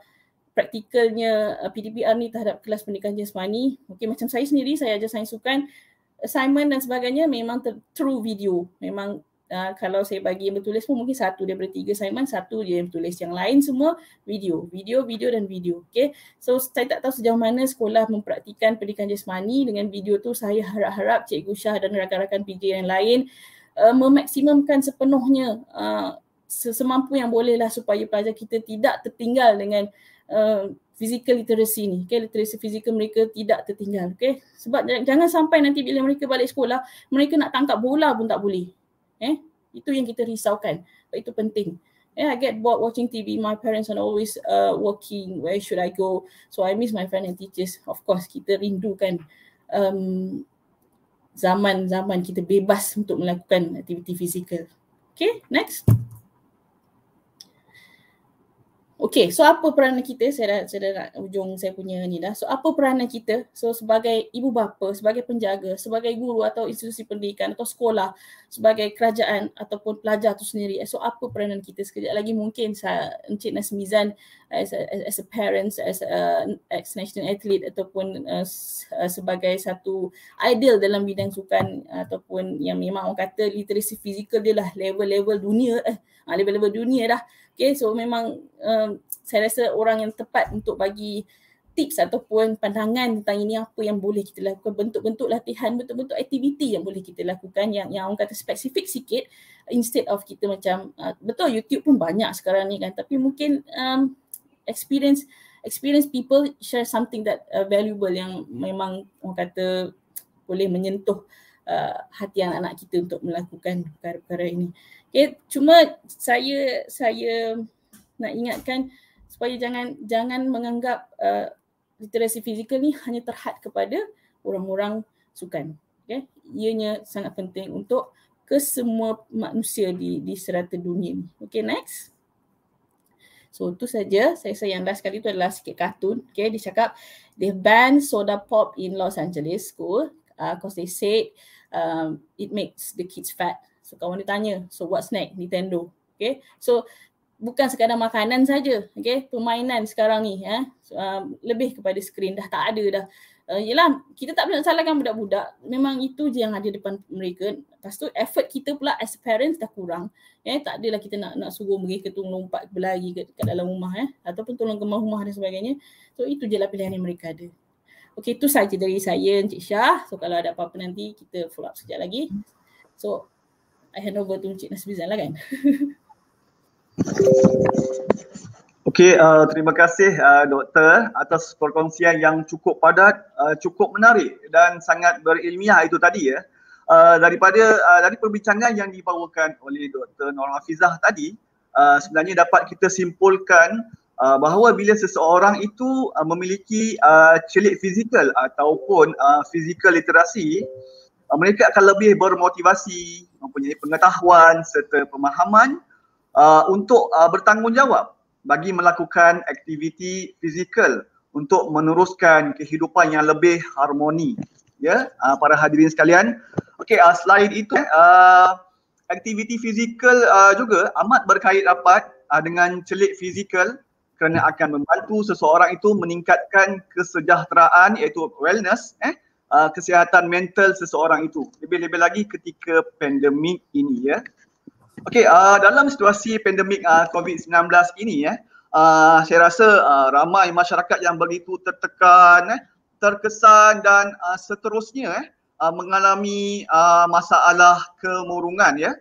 praktikalnya PDPR ni terhadap kelas pendidikan jasmani. Okay, macam saya sendiri, saya ajar sains sukan, assignment dan sebagainya memang through video. Memang kalau saya bagi yang bertulis pun mungkin 1 daripada 3 assignment, 1 dia yang bertulis, yang lain semua video dan video. Okay, so saya tak tahu sejauh mana sekolah mempraktikan pendidikan jasmani dengan video tu. Saya harap-harap Cikgu Syah dan rakan-rakan PJ yang lain memaksimumkan sepenuhnya semampu yang boleh lah supaya pelajar kita tidak tertinggal dengan physical literacy ni. Okay, literasi fizikal mereka tidak tertinggal. Okay, sebab jangan sampai nanti bila mereka balik sekolah, mereka nak tangkap bola pun tak boleh. Itu yang kita risaukan. Itu penting. I get bored watching TV. My parents are always working. Where should I go? So I miss my friends and teachers. Of course, kita rindukan zaman-zaman kita bebas untuk melakukan aktiviti fizikal. Okay, next. Okay, so apa peranan kita? Saya dah nak hujung saya punya ni dah. So apa peranan kita? So sebagai ibu bapa, sebagai penjaga, sebagai guru atau institusi pendidikan atau sekolah, sebagai kerajaan ataupun pelajar tu sendiri. So apa peranan kita? Sekejap lagi mungkin Encik Nasmizan as a parent, as a ex-national athlete ataupun sebagai satu ideal dalam bidang sukan ataupun yang memang orang kata literasi fizikal dia lah level-level dunia dah. Okay, so memang saya rasa orang yang tepat untuk bagi tips ataupun pandangan tentang ini, apa yang boleh kita lakukan, bentuk-bentuk latihan, bentuk-bentuk aktiviti yang boleh kita lakukan yang orang kata spesifik sikit, instead of kita macam betul YouTube pun banyak sekarang ni kan, tapi mungkin experience people share something that valuable yang memang orang kata boleh menyentuh hati anak-anak kita untuk melakukan perkara-perkara ini. Okay, cuma saya nak ingatkan supaya jangan menganggap literasi fizikal ni hanya terhad kepada orang-orang sukan. Okay? Ianya sangat penting untuk kesemua manusia di serata dunia ni. Okay, next. So itu saja. Saya rasa yang last kali tu adalah sikit kartun. Okay, dia cakap they banned soda pop in Los Angeles school because they said it makes the kids fat. So kawan dia tanya, so what's next? Nintendo. Okay, so bukan sekadar makanan saja. Okay, permainan sekarang ni lebih kepada skrin, dah tak ada dah. Yelah, kita tak boleh nak salahkan budak-budak. Memang itu je yang ada depan mereka. Lepas tu effort kita pula as parents dah kurang. Tak adalah kita nak suruh mereka tu lompat berlari kat dalam rumah ataupun tolong kemas rumah dan sebagainya. So itu je lah pilihan yang mereka ada. Okey, itu saja dari saya, Encik Syah. So kalau ada apa-apa nanti kita follow up sekejap lagi. So I hand over to Encik Nasmizan lah kan. Okey, terima kasih Doktor atas perkongsian yang cukup padat, cukup menarik dan sangat berilmiah itu tadi ya. Dari perbincangan yang dibawakan oleh Dr. Nur Hafizah tadi, sebenarnya dapat kita simpulkan bahawa bila seseorang itu memiliki celik fizikal ataupun physical literasi, mereka akan lebih bermotivasi, mempunyai pengetahuan serta pemahaman untuk bertanggungjawab bagi melakukan aktiviti fizikal untuk meneruskan kehidupan yang lebih harmoni. Ya, para hadirin sekalian. Okey, selain itu aktiviti fizikal juga amat berkait rapat dengan celik fizikal kerana akan membantu seseorang itu meningkatkan kesejahteraan iaitu wellness, kesihatan mental seseorang itu. Lebih-lebih lagi ketika pandemik ini ya. Okey, dalam situasi pandemik COVID-19 ini saya rasa ramai masyarakat yang begitu tertekan, terkesan dan seterusnya mengalami masalah kemurungan ya.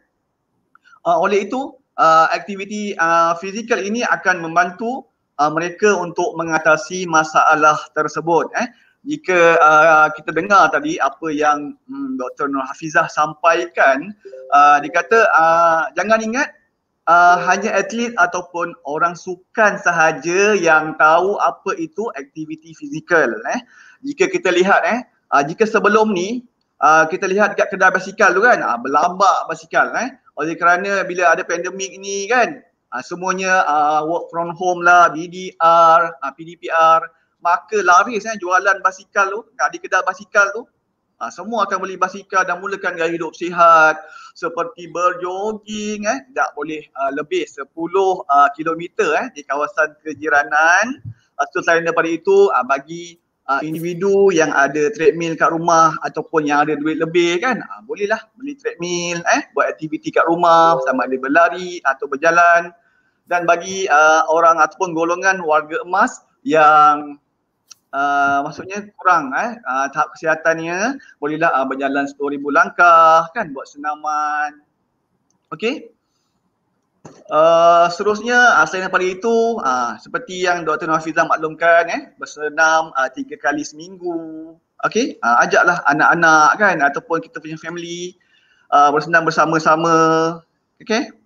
Oleh itu, aktiviti fizikal ini akan membantu mereka untuk mengatasi masalah tersebut. Jika kita dengar tadi apa yang Dr. Nur Hafizah sampaikan, dia kata jangan ingat hanya atlet ataupun orang sukan sahaja yang tahu apa itu aktiviti fizikal. Jika kita lihat jika sebelum ni kita lihat dekat kedai basikal tu kan, berlambak basikal oleh kerana bila ada pandemik ni kan, semuanya work from home lah, BDR, PDPR, maka laris jualan basikal tu di kedai basikal tu. Semua akan beli basikal dan mulakan gaya hidup sihat seperti berjoging tak boleh lebih 10 kilometer di kawasan kejiranan. Selain daripada itu bagi individu yang ada treadmill kat rumah ataupun yang ada duit lebih kan, bolehlah beli treadmill buat aktiviti kat rumah sama ada berlari atau berjalan. Dan bagi orang ataupun golongan warga emas yang maksudnya kurang tahap kesihatannya, bolehlah berjalan 10,000 langkah kan, buat senaman. Okey. Seterusnya selain daripada itu seperti yang Dr. Nur Hafizah maklumkan bersenam 3 kali seminggu. Okey, ajaklah anak-anak kan ataupun kita punya family bersenam bersama-sama. Okey.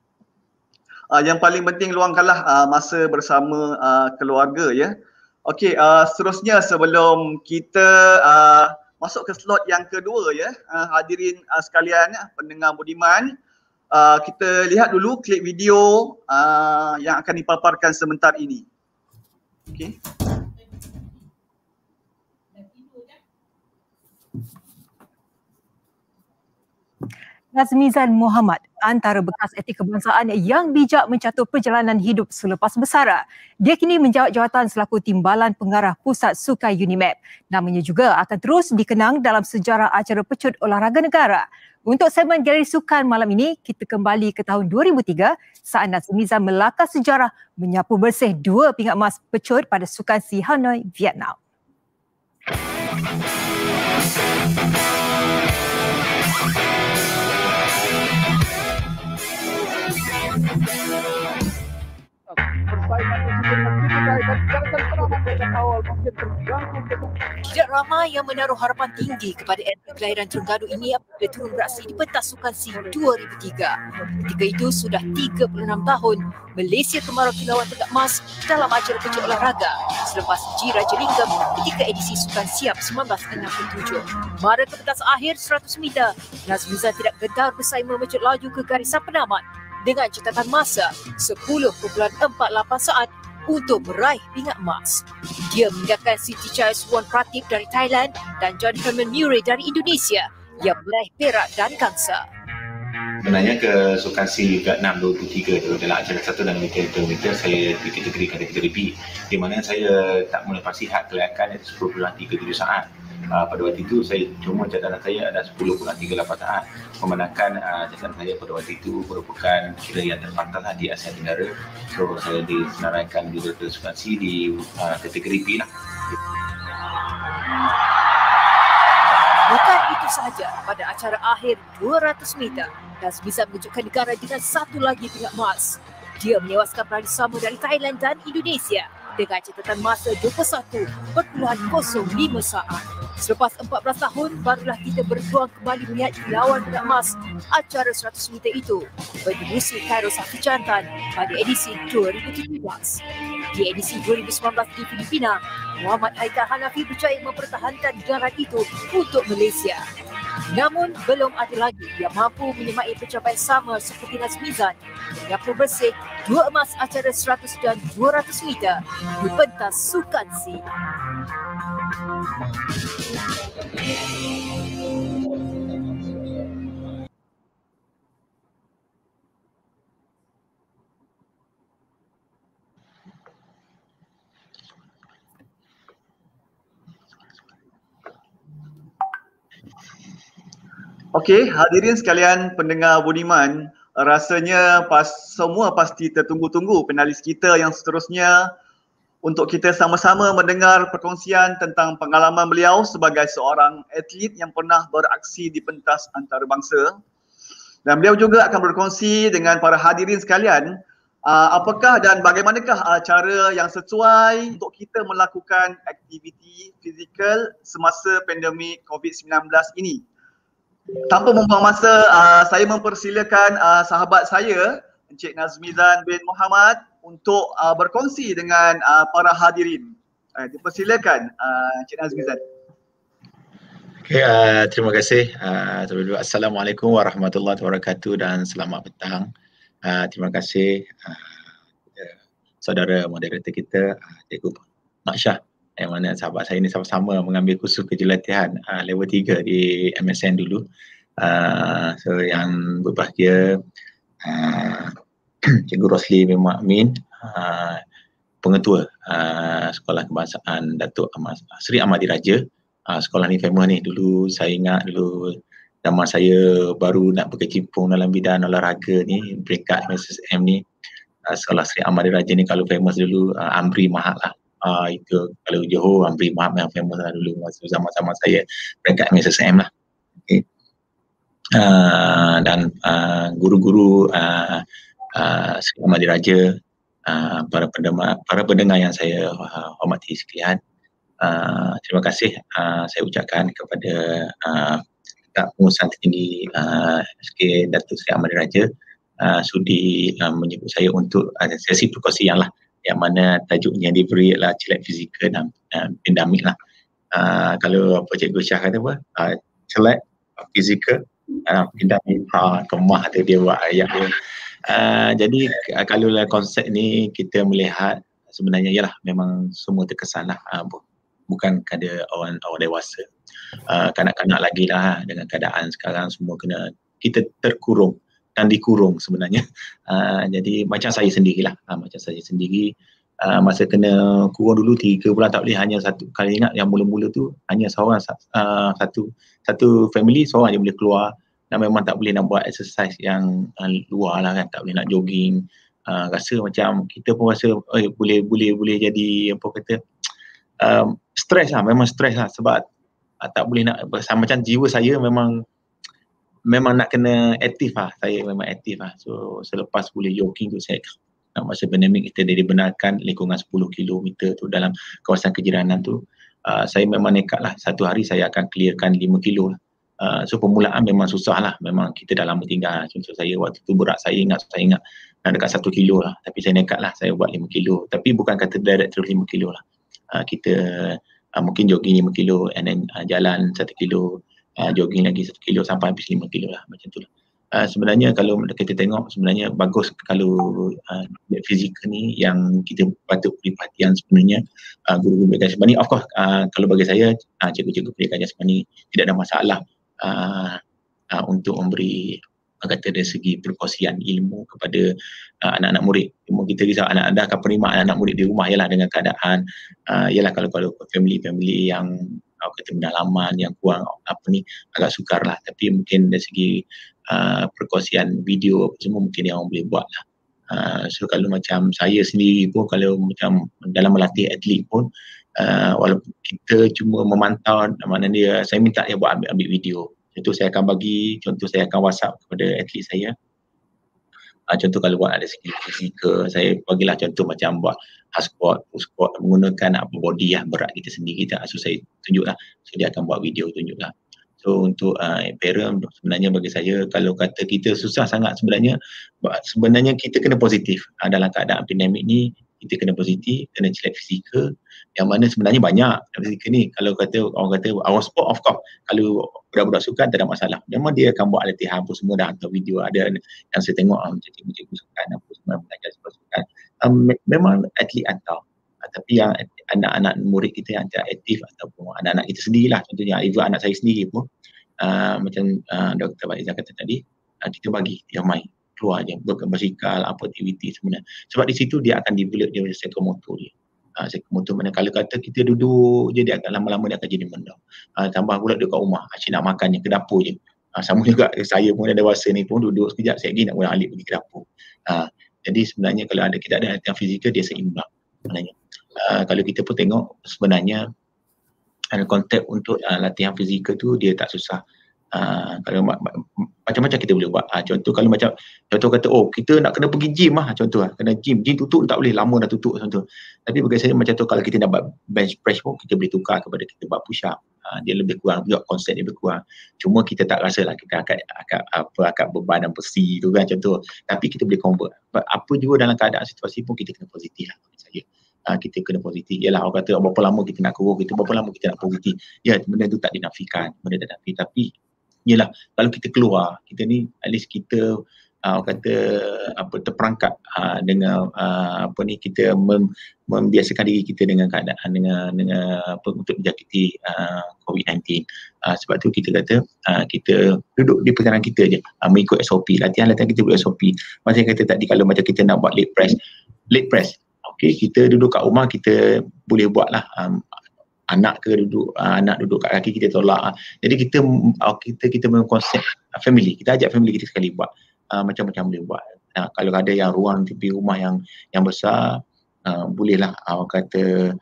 Yang paling penting luangkanlah masa bersama keluarga ya. Okey, seterusnya sebelum kita masuk ke slot yang kedua ya, hadirin sekalian pendengar budiman, kita lihat dulu klip video yang akan dipaparkan sebentar ini. Okey. Nazmizan Muhammad, antara bekas atlet kebangsaan yang bijak mencatur perjalanan hidup selepas bersara. Dia kini menjawat jawatan selaku Timbalan Pengarah Pusat Sukai UNIMAP. Namanya juga akan terus dikenang dalam sejarah acara pecut olahraga negara. Untuk segmen Galeri Sukan malam ini, kita kembali ke tahun 2003 saat Nazmizan melakar sejarah menyapu bersih 2 pingat emas pecut pada Sukan Si Hanoi, Vietnam. Persaingan Tidak ramai yang menaruh harapan tinggi kepada atlet kelahiran Terengganu ini apabila turun beraksi di pentas Sukan SEA 2003. Ketika itu sudah 36 tahun, Malaysia kemarau kilauan tegak emas dalam acara pencak olahraga selepas G. Rajalingam ketika edisi Sukan Siap 1967. Mara ke pentas akhir 100 meter, Nazmizan tidak gentar bersaing memecut laju ke garisan penamat dengan catatan masa 10.48 saat untuk meraih pingat emas. Dia meninggalkan Siti Chai Suwon Pratip dari Thailand dan John Herman Murray dari Indonesia yang meraih perak dan gangsa. Sebenarnya ke Sukan SEA ke-6 2003 tu dalam acara 1 dan 2 meter saya dikategorikan kategori B, di mana saya tak melepasi had kelayakan iaitu 10.37 saat. Pada waktu itu saya cuma catatan saya ada 10.38 saat. Memandangkan catatan saya pada waktu itu merupakan kira yang terpantau di Asia Tenggara. So saya disenaraikan juga ke Sukan SEA di kategori B lah. Bukan itu sahaja, pada acara akhir 200 meter, Nazmizan mengejutkan negara dengan satu lagi pingat emas. Dia menewaskan peraih sama dari Thailand dan Indonesia dengan catatan masa 21.05 saat. Selepas 14 tahun, barulah kita berjuang kembali melihat kilauan pingat emas acara 100 meter itu menerusi Cairo Sakti Jantan pada edisi 2017. Di edisi 2019 di Filipina, Muhammad Haikal Hanafi berjaya mempertahankan gelar itu untuk Malaysia. Namun, belum ada lagi yang mampu menyemai pencapaian sama seperti Nazmizan yang bersih 2 emas acara 100 dan 200 meter di pentas Sukan SEA. Okey, hadirin sekalian pendengar budiman, rasanya semua pasti tertunggu-tunggu penalis kita yang seterusnya untuk kita sama-sama mendengar perkongsian tentang pengalaman beliau sebagai seorang atlet yang pernah beraksi di pentas antarabangsa. Dan beliau juga akan berkongsi dengan para hadirin sekalian apakah dan bagaimanakah cara yang sesuai untuk kita melakukan aktiviti fizikal semasa pandemik COVID-19 ini. Tanpa membuang masa, saya mempersilakan sahabat saya, Encik Nazmizan bin Muhammad untuk berkongsi dengan para hadirin. Dipersilakan Encik Nazmizan. Okay, terima kasih. Assalamualaikum warahmatullahi wabarakatuh dan selamat petang. Terima kasih saudara moderator kita, Cikgu Mak Syah, yang mana sahabat saya ini sama-sama mengambil kursus kejurulatihan level 3 di MSN dulu. So yang berbahagia Cikgu Rosli bin Mu'min, pengetua Sekolah Kebangsaan Datuk Seri Ahmad Diraja. Sekolah ni famous ni, dulu saya ingat dulu zaman saya baru nak berkecimpung dalam bidang olahraga ni, peringkat MSSM ni, Sekolah Seri Ahmad Diraja ni kalau famous dulu Amri Mahal lah. Itu kalau Johor Amri Mahal yang famous lah dulu masa zaman-zaman saya peringkat MSSM lah. Okay. Dan guru-guru Seri Ahmad Diraja, para pendengar yang saya hormati sekalian, terima kasih saya ucapkan kepada pengurusan tertinggi SK Datuk Seri Ahmad Diraja sudi menyebut saya untuk sesi perkongsian lah, yang mana tajuknya diberi adalah celak fizikal dan pandemik lah. Kalau apa Cikgu Syah kata apa, celak fizikal pandemik, kemah tu dia buat ayat dia. Jadi kalau konsep ni kita melihat sebenarnya ialah memang semua terkesan lah, bukan kepada orang dewasa, kanak-kanak lagi lah dengan keadaan sekarang semua kena, kita terkurung dan dikurung sebenarnya. Jadi macam saya sendirilah, masa kena kurung dulu 3 bulan tak boleh, hanya satu kali ingat yang mula-mula tu hanya seorang, satu family seorang je boleh keluar, dan memang tak boleh nak buat exercise yang luar lah kan, tak boleh nak jogging. Rasa macam kita pun rasa boleh jadi apa kata, stres lah, memang stres lah sebab tak boleh nak, macam jiwa saya memang nak kena aktif lah, saya memang aktif lah. So selepas boleh jogging tu saya masa pandemik kita dibenarkan lingkungan 10 kilometer tu dalam kawasan kejiranan tu, saya memang nekat lah, satu hari saya akan clearkan 5 kilo lah. So permulaan memang susah lah, memang kita dah lama tinggal. Contoh saya waktu tu berat saya ingat dekat 1 kilo lah, tapi saya nekat lah, saya buat 5 kilo. Tapi bukan kata direct terus 5 kilo lah. Kita mungkin jogging 5 kilo and then jalan 1 kilo, jogging lagi 1 kilo sampai habis 5 kilo lah, macam tu lah. Sebenarnya kalau kita tengok, sebenarnya bagus kalau fizikal ni yang kita patut beri perhatian sebenarnya, guru-guru pendidikan jasmani. Of course kalau bagi saya cikgu-cikgu pendidikan jasmani tidak ada masalah untuk memberi kata dari segi perkongsian ilmu kepada anak-anak murid. Cuma kita risau anak anda akan terima anak-anak murid di rumah ialah dengan keadaan ialah kalau family yang kata pendalaman yang kurang agak sukar lah, tapi mungkin dari segi perkongsian video semua mungkin yang orang boleh buat lah. So kalau macam saya sendiri pun, kalau macam dalam melatih atlet pun, walaupun kita cuma memantau, mana dia, saya minta dia buat ambil video. Contoh saya akan bagi, contoh saya akan WhatsApp kepada atlet saya. Contoh kalau buat ada segi fizikal, saya bagilah contoh macam buat hard squat, pull squat menggunakan body yang berat kita sendiri. So saya tunjuklah, so dia akan buat video tunjuklah. So untuk parent sebenarnya bagi saya, kalau kata kita susah sangat sebenarnya kita kena positif. Dalam keadaan pandemik ni kita kena positif, kena check fizikal, yang mana sebenarnya banyak fizikal ni. Kalau orang kata our sport, of course kalau budak-budak sukan tak ada masalah, memang dia akan buat latihan apa semua, dah hantar video, ada yang saya tengok macam cikgu-cikgu sukan apa semua mengajar sukan, memang atlet hantar. Tapi yang anak-anak murid kita yang tidak aktif ataupun anak-anak kita sendirilah, contohnya even anak saya sendiri pun macam Dr. Faizal kata tadi, kita bagi dia main, keluar je, berbasikal, apa aktiviti sebenarnya. Sebab di situ dia akan develop dia psikomotor dia. Psikomotor mana kalau kata kita duduk je, dia akan lama-lama dia akan jadi mendam. Tambah pula dekat rumah, asyik nak makan je, ke dapur je. Sama juga saya pun ada dewasa ni pun duduk sekejap, saya lagi nak pulang alik pergi ke dapur. Jadi sebenarnya kalau kita ada latihan fizikal, dia seimbang sebenarnya. Kalau kita pun tengok sebenarnya konteks untuk latihan fizikal tu dia tak susah. Kalau macam-macam kita boleh buat. Contoh kalau macam contoh kata kita nak kena pergi gym contoh kena gym tutup tak boleh, lama dah tutup contoh. Tapi bagi saya macam tu, kalau kita nak buat bench press pun kita boleh tukar kepada kita buat push up. Dia lebih kurang juga, konsep dia lebih kurang. Cuma kita tak rasa lah kita akan beban dan besi tu kan contoh. Tapi kita boleh convert. Apa juga dalam keadaan situasi pun kita kena positif lah bagi saya. Kita kena positif. Yalah orang kata berapa lama kita nak kurus, berapa lama kita nak positif. Ya, benda tu tak dinafikan, benda tak dinafi. Tapi yalah kalau kita keluar, kita ni at least kita orang kata terperangkap dengan kita membiasakan diri kita dengan keadaan dengan untuk menjangkiti COVID-19. Sebab tu kita kata kita duduk di perjalanan kita je, mengikut SOP, latihan kita buat SOP. Macam kata tadi, kalau macam kita nak buat leg press, okey, kita duduk kat rumah kita boleh buat lah. Anak duduk kat kaki kita tolak. Jadi kita mengkonsep family, kita ajak family kita sekali buat. Macam-macam boleh buat. Kalau ada yang ruang tepi rumah yang besar, bolehlah orang kata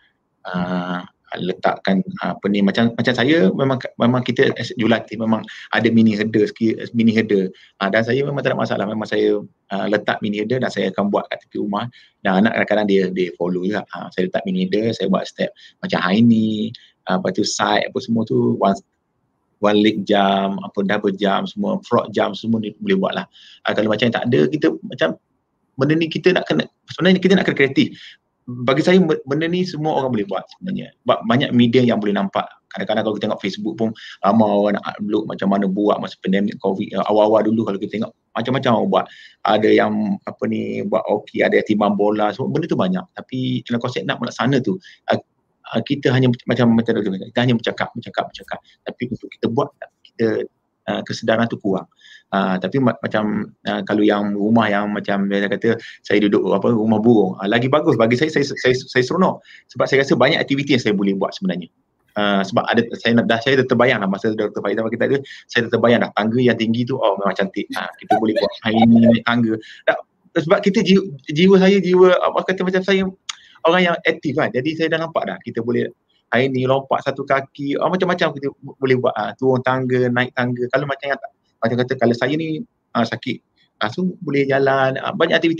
letakkan macam saya memang kita julatih memang ada mini header dan saya memang tak ada masalah, memang saya letak mini header dan saya akan buat kat tepi rumah, dan anak kadang-kadang dia follow juga. Saya letak mini header, saya buat step macam high knee, lepas tu side apa semua tu, one leg jump, double jump, semua frog jump, semua ni boleh buat lah. Kalau macam tak ada, kita macam benda ni kita nak kena, sebenarnya kita nak kena kreatif. Bagi saya benda ni semua orang boleh buat sebenarnya. Banyak media yang boleh nampak. Kadang-kadang kalau kita tengok Facebook pun ramai orang nak upload macam mana buat masa pandemik COVID. Awal-awal dulu kalau kita tengok macam-macam orang buat. Ada yang buat hoki, ada yang timbang bola, semua benda tu banyak. Tapi dalam konsep nak melaksana tu, kita hanya kita hanya bercakap. Tapi untuk kita buat, kita kesedaran tu kurang. Tapi macam kalau yang rumah yang macam saya kata saya duduk rumah burung, lagi bagus bagi saya seronok, sebab saya rasa banyak aktiviti yang saya boleh buat sebenarnya. Sebab saya dah terbayang lah masa Dr. Faizal kita ada, saya dah terbayang dah tangga yang tinggi tu memang cantik. Kita boleh buat ini naik tangga. Sebab kita jiwa kata macam saya orang yang aktif kan. Jadi saya dah nampak dah kita boleh hari ni lompat satu kaki, macam-macam kita boleh buat, turun tangga, naik tangga. Kalau macam yang macam kata kalau saya ni sakit, so boleh jalan, banyak aktiviti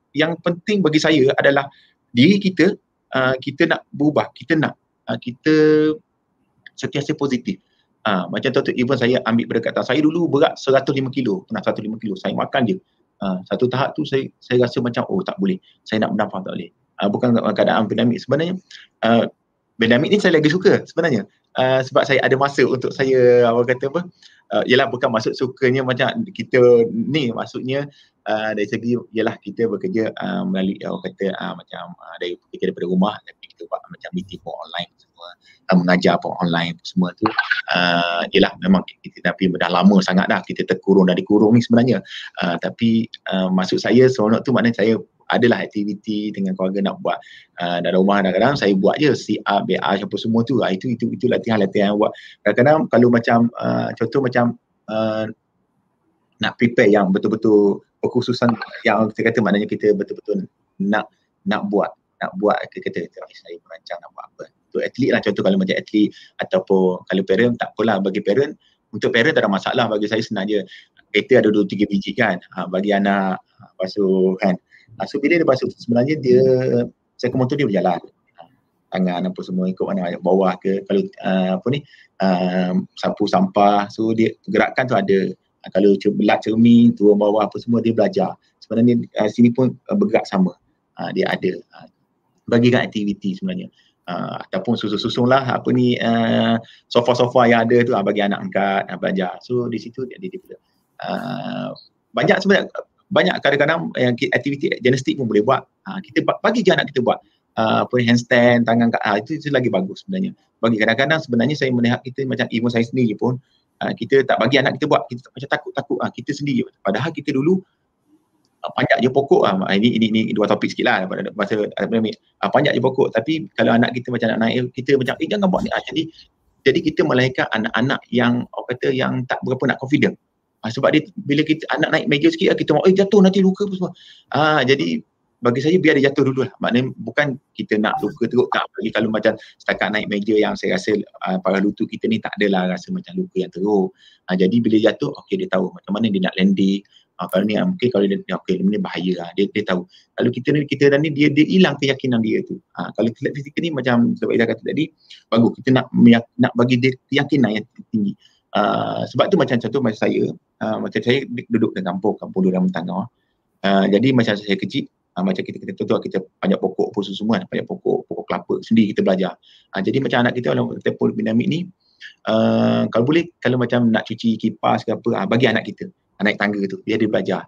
yang penting bagi saya adalah diri kita, kita nak berubah, kita nak kita sentiasa positif. Macam tu even saya ambil pendekatan, saya dulu berat 105 kilo, pernah 105 kilo, saya makan je. Satu tahap tu saya rasa macam tak boleh, saya nak bernafas tak boleh. Bukan keadaan pandemik sebenarnya. Pandemik ni saya lagi suka sebenarnya. Sebab saya ada masa untuk saya yalah bukan maksud sukanya macam kita ni, maksudnya dari segi ialah kita bekerja melalui macam dari bekerja daripada rumah, tapi kita buat macam meeting pun online semua, mengajar pun online semua tu. Ialah memang kita tapi dah lama sangat dah kita terkurung dan dikurung ni sebenarnya. Tapi maksud saya seronok tu maknanya saya adalah aktiviti dengan keluarga nak buat dalam rumah. Kadang-kadang saya buat je CR, BR apa semua tu. Itu latihan-latihan yang buat. Kadang-kadang kalau macam contoh macam nak prepare yang betul-betul kekhususan yang kita kata, maknanya kita betul-betul nak buat kita saya merancang nak buat apa. Untuk atlet lah, contoh kalau macam atlet ataupun kalau parent tak apalah. Bagi parent, untuk parent tak ada masalah, bagi saya senang je. Kereta ada 2-3 biji kan, bagi anak basuh kan. So bila dia basuh sebenarnya dia cycle motor dia berjalan, tangan apa semua ikut mana, bawah ke, kalau sapu sampah, so dia gerakan tu ada. Kalau belat cermin, turun bawah apa semua dia belajar. Sebenarnya sini pun bergerak sama, dia ada. Bagikan aktiviti sebenarnya. Ataupun susun-susun lah sofa-sofa yang ada tu, bagi anak angkat, belajar. So di situ dia banyak sebenarnya. Banyak kadang-kadang yang aktiviti gimnastik pun boleh buat. Kita bagi je anak kita buat handstand, tangan itu lagi bagus sebenarnya. Bagi kadang-kadang sebenarnya saya melihat kita macam even saya sendiri pun kita tak bagi anak kita buat, kita macam takut kita sendiri. Padahal kita dulu panjat je pokok. Ini dua topik sikit lah pada masa pandemik. Panjat je pokok, tapi kalau anak kita macam nak naik, kita macam jangan buat ni. Jadi kita melahirkan anak-anak yang yang tak berapa nak confident. Sebab dia bila kita anak naik meja sikit kita mau jatuh nanti luka apa semua. Jadi bagi saya biar dia jatuh dulu lah. Maknanya bukan kita nak luka teruk, tak. Bagi kalau macam setakat naik meja yang saya rasa para lutut kita ni tak adalah rasa macam luka yang teruk. Jadi bila jatuh dia tahu macam mana dia nak landing. Kalau ni mungkin kalau dia ni bahaya lah. Dia tahu. Kalau kita ni dia hilang keyakinan dia tu. Kalau atlet fizikal ni macam sebab Ida kata tadi, bagus kita nak bagi dia keyakinan yang tinggi. Sebab tu macam contoh macam saya duduk di kampung di dalam tangga. Jadi macam saya kecil, macam kita panjat pokok apa semua kan, panjat pokok kelapa sendiri kita belajar. Jadi macam anak kita dalam tempoh dinamik ni, kalau boleh kalau macam nak cuci kipas ke apa, bagi anak kita naik tangga tu biar dia belajar.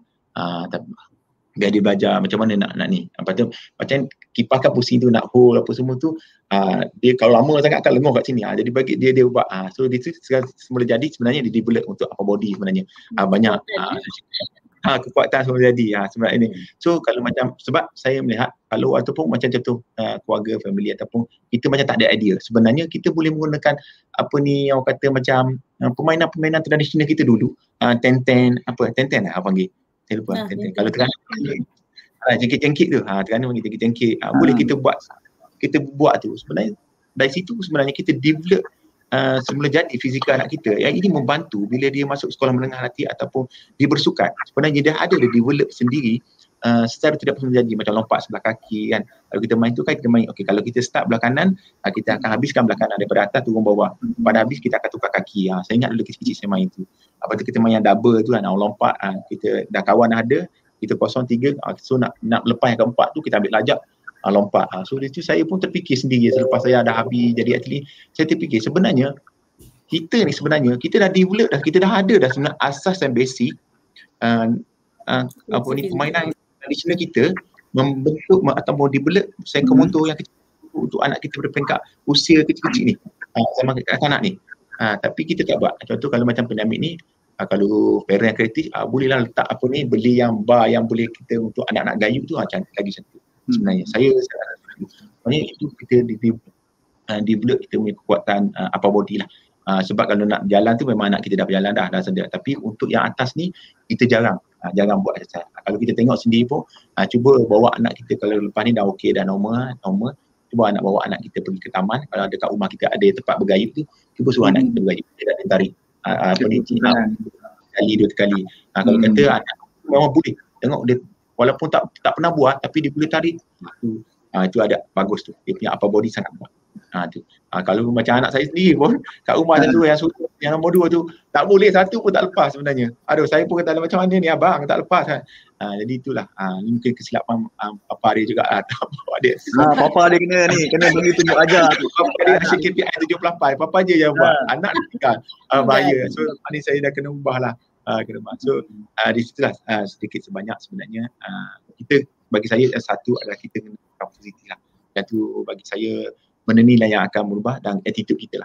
Biar dia belajar macam mana nak ni. Macam kipas kan pusing tu nak hold apa semua tu, dia kalau lama sangat akan lenguh kat sini. Jadi bagi dia buat. So dia tu semula jadi sebenarnya dia develop untuk upper body sebenarnya. Banyak kekuatan semula jadi sebenarnya ini. So kalau macam sebab saya melihat kalau ataupun macam contoh keluarga, family ataupun kita macam tak ada idea. Sebenarnya kita boleh menggunakan orang kata macam permainan tradisional kita dulu. Ten lah panggil. Saya lupa. Kalau Terengganu jengkit-jengkit tu, Terengganu panggil jengkit-jengkit. Boleh kita buat tu. Sebenarnya dari situ sebenarnya kita develop semula jadi fizikal anak kita. Yang ini membantu bila dia masuk sekolah menengah nanti ataupun dia bersukan. Sebenarnya dia ada develop sendiri secara tidak perlu jadi macam lompat sebelah kaki kan. Kalau kita main tu kan kita main kalau kita start belah kanan, kita akan habiskan belah kanan daripada atas turun bawah. Pada habis kita akan tukar kaki. Saya ingat dulu kecil-kecil saya main tu. Lepas tu kita main yang double tu nak lompat, kita dah kawan ada, kita kosong 3, so nak lepas yang keempat tu kita ambil lajak lompat. So itu saya pun terfikir sendiri selepas saya dah habis jadi atlet, saya terfikir sebenarnya kita ni sebenarnya kita dah develop dah, kita dah ada dah sebenarnya asas dan basic permainan tradisional kita membentuk atau develop cycle motor yang kecil untuk anak kita pada peringkat usia kecil-kecil ni, sama anak ni. Tapi kita tak buat. Contoh kalau macam pandemik ni, kalau parent yang kreatif, bolehlah letak beli yang bar yang boleh kita untuk anak-anak gayu tu cantik lagi cantik. Sebenarnya saya sebenarnya itu kita develop kita punya kekuatan upper body lah. Sebab kalau nak berjalan tu memang anak kita dah berjalan dah sedia. Tapi untuk yang atas ni kita jarang buat exercise. Kalau kita tengok sendiri pun, cuba bawa anak kita kalau lepas ni dah okey dah normal, cuba bawa anak kita pergi ke taman. Kalau dekat rumah kita ada tempat bergayut tu, cuba suruh anak kita bergayut. Kita tak tarik sekali 2 kali. Kalau kata anak memang boleh tengok dia walaupun tak pernah buat tapi dia boleh tarik. Itu ada bagus tu. Dia punya upper body sangat kuat. Kalau macam anak saya sendiri pun kat rumah macam tu, yang nombor 2 tu tak boleh satu pun tak lepas sebenarnya. Aduh, saya pun kata macam mana ni abang tak lepas kan. Jadi itulah ni mungkin kesilapan papa dia juga bapak dia. Papa dia kena bagi tunjuk ajar tu. Papa dia asyik KPI 78, papa je yang buat. Anak dia tinggal. Bahaya. So ni saya dah kena ubah lah. So di situlah sedikit sebanyak sebenarnya kita, bagi saya satu adalah kita kena positif lah. Yang tu bagi saya benda ni lah yang akan berubah, dan attitude kita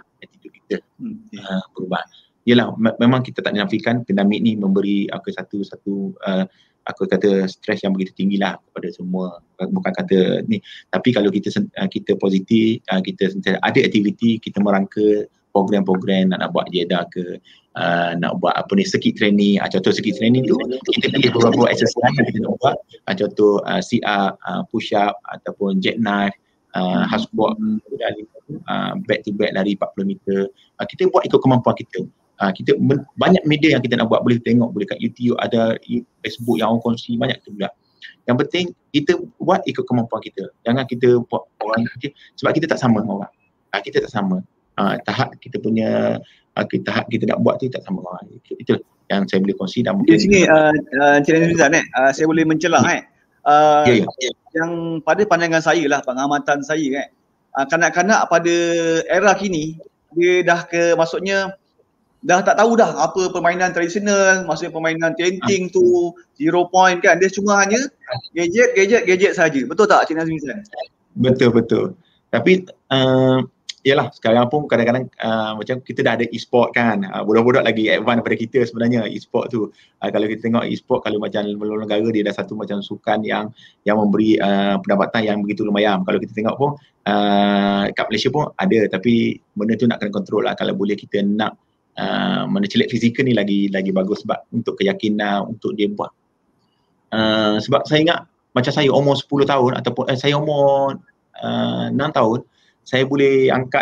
berubah. Yelah, memang kita tak nafikan pandemik ni memberi satu aku kata stres yang begitu tinggi lah kepada semua, bukan kata ni, tapi kalau kita positif, kita ada aktiviti, kita merangka program-program nak buat JEDA ke, nak buat circuit training. Contoh circuit training tu kita pilih beberapa exercise yang kita nak buat, contoh sit up, push up ataupun jackknife, half squat, back to back lari 40 meter. Kita buat ikut kemampuan kita. Kita banyak media yang kita nak buat, boleh tengok, boleh kat YouTube, ada Facebook yang orang kongsi, banyak tu pula. Yang penting kita buat ikut kemampuan kita. Jangan kita buat orang, sebab kita tak sama orang. Kita tak sama. Tahap kita punya tahap kita nak buat tu tak sama orang. Itu yang saya boleh kongsi. Dan mungkin di sini Encik Nazmizan saya boleh mencelah yang pada pandangan saya lah, pengamatan saya kanak-kanak pada era kini dia dah maksudnya dah tak tahu dah apa permainan tradisional, maksudnya permainan tenting tu, 0 point kan, dia cuma hanya gadget saja. Betul tak Cik Nazmizan? Betul. Tapi yalah, sekarang pun kadang-kadang macam kita dah ada e-sport kan, budak-budak lagi advance daripada kita sebenarnya e-sport tu. Kalau kita tengok e-sport, kalau macam luar negara dia dah satu macam sukan yang memberi pendapatan yang begitu lumayan. Kalau kita tengok pun kat Malaysia pun ada, tapi benda tu nak kena kontrol lah. Kalau boleh kita nak mana celik fizikal ni lagi bagus, sebab untuk keyakinan untuk dia buat. Sebab saya ingat macam saya umur 10 tahun ataupun saya umur 6 tahun, saya boleh angkat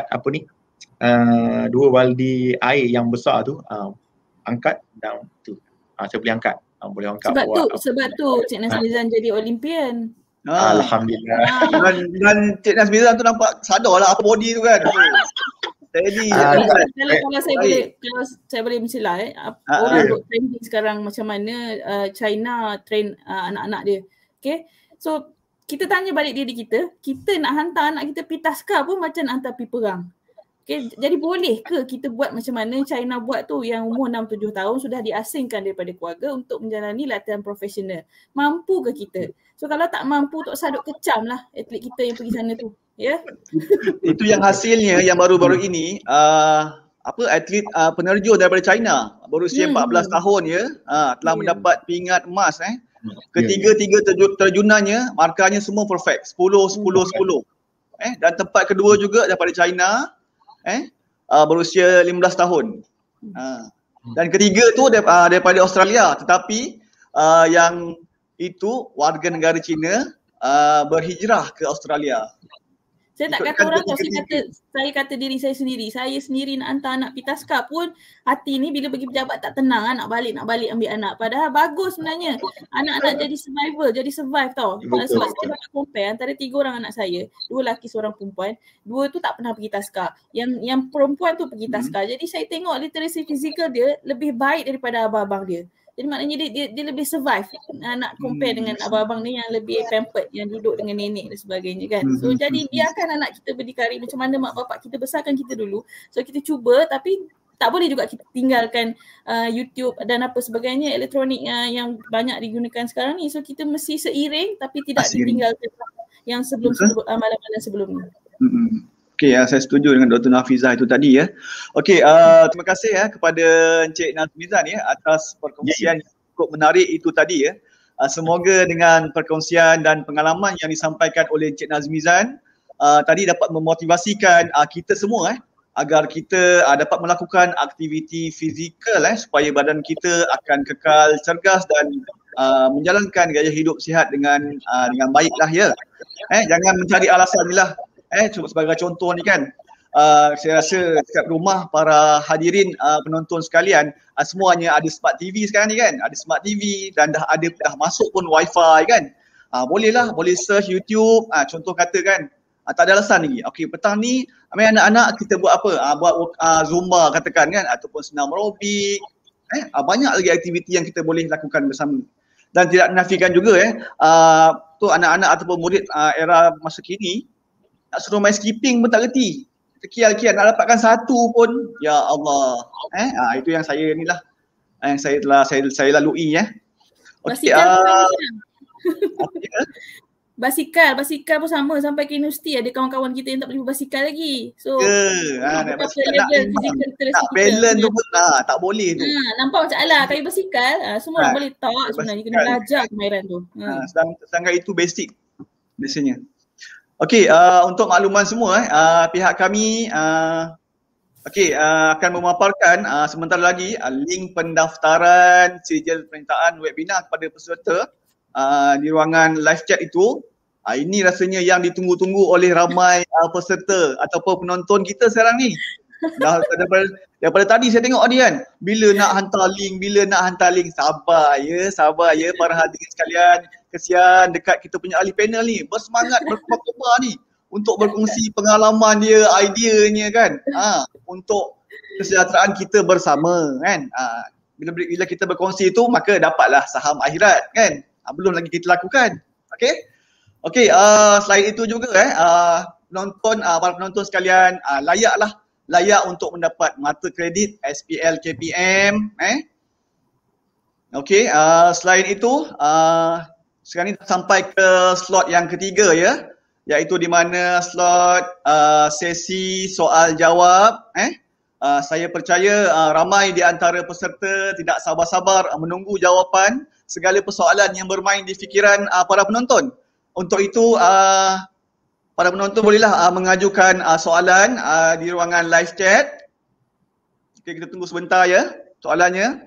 2 baldi air yang besar tu, angkat dan tu. Saya boleh angkat. Boleh angkat. Sebab tu Cik Nazmizan jadi Olympian. Alhamdulillah. Dan Cik Nazmizan tu nampak sadar lah apa body tu kan. Jadi kalau saya boleh mensilah orang duk trending sekarang macam mana China train anak-anak dia. Okay, so kita tanya balik diri kita nak hantar anak kita pergi taska pun macam nak hantar pergi perang. Okay, jadi boleh ke kita buat macam mana China buat tu, yang umur 6-7 tahun sudah diasingkan daripada keluarga untuk menjalani latihan profesional? Mampu ke kita? So kalau tak mampu, Tok Saduk kecam lah atlet kita yang pergi sana tu. Ya. Itu yang hasilnya yang baru-baru ini atlet penerjun daripada China berusia 14 tahun telah mendapat pingat emas ketiga terjunannya markahnya semua perfect 10 dan tempat kedua juga daripada China berusia 15 tahun. Dan ketiga tu daripada Australia, tetapi yang itu warga negara Cina berhijrah ke Australia. Saya tak kata orang tau, saya kata diri saya sendiri nak hantar anak pergi taska pun hati ni bila bagi pejabat tak tenang, nak balik ambil anak. Padahal bagus sebenarnya anak-anak jadi survive tau. Sebab saya dapat compare antara 3 orang anak saya, 2 lelaki 1 perempuan, 2 tu tak pernah pergi taska. Yang perempuan tu pergi taska. Jadi saya tengok literasi fizikal dia lebih baik daripada abang-abang dia. Jadi maknanya dia lebih survive, nak compare dengan abang-abang ni yang lebih pampered, yang duduk dengan nenek dan sebagainya kan. So jadi biarkan anak kita berdikari macam mana mak bapak kita besarkan kita dulu. So kita cuba, tapi tak boleh juga kita tinggalkan YouTube dan apa sebagainya elektronik yang banyak digunakan sekarang ni. So kita mesti seiring tapi tidak ditinggalkan yang amalan-amalan sebelum ni. Okey, saya setuju dengan Dr. Nafizah itu tadi Okey, terima kasih kepada Encik Nazmizan atas perkongsian yang cukup menarik itu tadi Semoga dengan perkongsian dan pengalaman yang disampaikan oleh Encik Nazmizan tadi dapat memotivasikan kita semua agar kita dapat melakukan aktiviti fizikal supaya badan kita akan kekal cergas dan menjalankan gaya hidup sihat dengan baiklah Jangan mencari alasan ni lah. Sebagai contoh ni kan, saya rasa dekat rumah para hadirin penonton sekalian semuanya ada smart TV sekarang ni kan, ada smart TV dan dah masuk pun wifi kan. Boleh search YouTube, contoh kata kan, tak ada alasan lagi. Okey, petang ni ambil anak-anak kita buat apa? Buat Zumba katakan kan, ataupun senam aerobik. Banyak lagi aktiviti yang kita boleh lakukan bersama. Dan tidak menafikan juga tu anak-anak ataupun murid era masa kini nak suruh main skipping pun tak reti. Kial-kial nak dapatkan satu pun, ya Allah. Itu yang saya ni lah, yang saya lalui Okey. Basikal pun sama, sampai ke universiti ada kawan-kawan kita yang tak boleh berbasikal lagi. So nak balance tu pun tak boleh tu. Nampak macam alah kayu basikal, semua orang boleh tak sebenarnya, kena belajar kemahiran tu. Sedangkan itu basic biasanya. Okey, untuk makluman semua pihak kami akan memaparkan sebentar lagi link pendaftaran sijil permintaan webinar kepada peserta di ruangan live chat itu. Ini rasanya yang ditunggu-tunggu oleh ramai peserta ataupun penonton kita sekarang ni. Daripada tadi saya tengok dia kan, bila nak hantar link, sabar ya para hadirin sekalian. Kesian dekat kita punya ahli panel ni, bersemangat berkobar-kobar ni untuk berkongsi pengalaman dia, ideanya kan, untuk kesejahteraan kita bersama kan. Bila kita berkongsi itu, maka dapatlah saham akhirat kan. Belum lagi kita lakukan. Okey, selain itu juga para penonton sekalian, layak untuk mendapat mata kredit SPL KPM. Okey, selain itu sekarang ni sampai ke slot yang ketiga iaitu di mana slot sesi soal jawab. Saya percaya ramai di antara peserta tidak sabar-sabar menunggu jawapan segala persoalan yang bermain di fikiran para penonton. Untuk itu para penonton bolehlah mengajukan soalan di ruangan live chat. Okey, kita tunggu sebentar soalannya.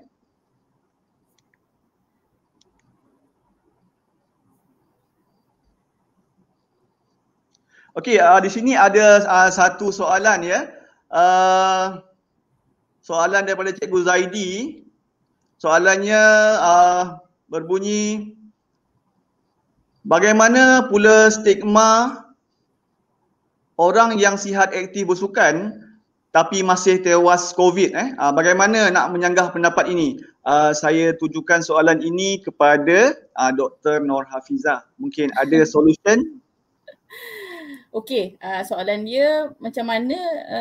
Okey, di sini ada satu soalan soalan daripada Cikgu Zaidi. Soalannya berbunyi, bagaimana pula stigma orang yang sihat aktif bersukan tapi masih tewas COVID? Bagaimana nak menyanggah pendapat ini? Saya tujukan soalan ini kepada Dr. Nur Hafizah. Mungkin ada solution? Okey, soalan dia macam mana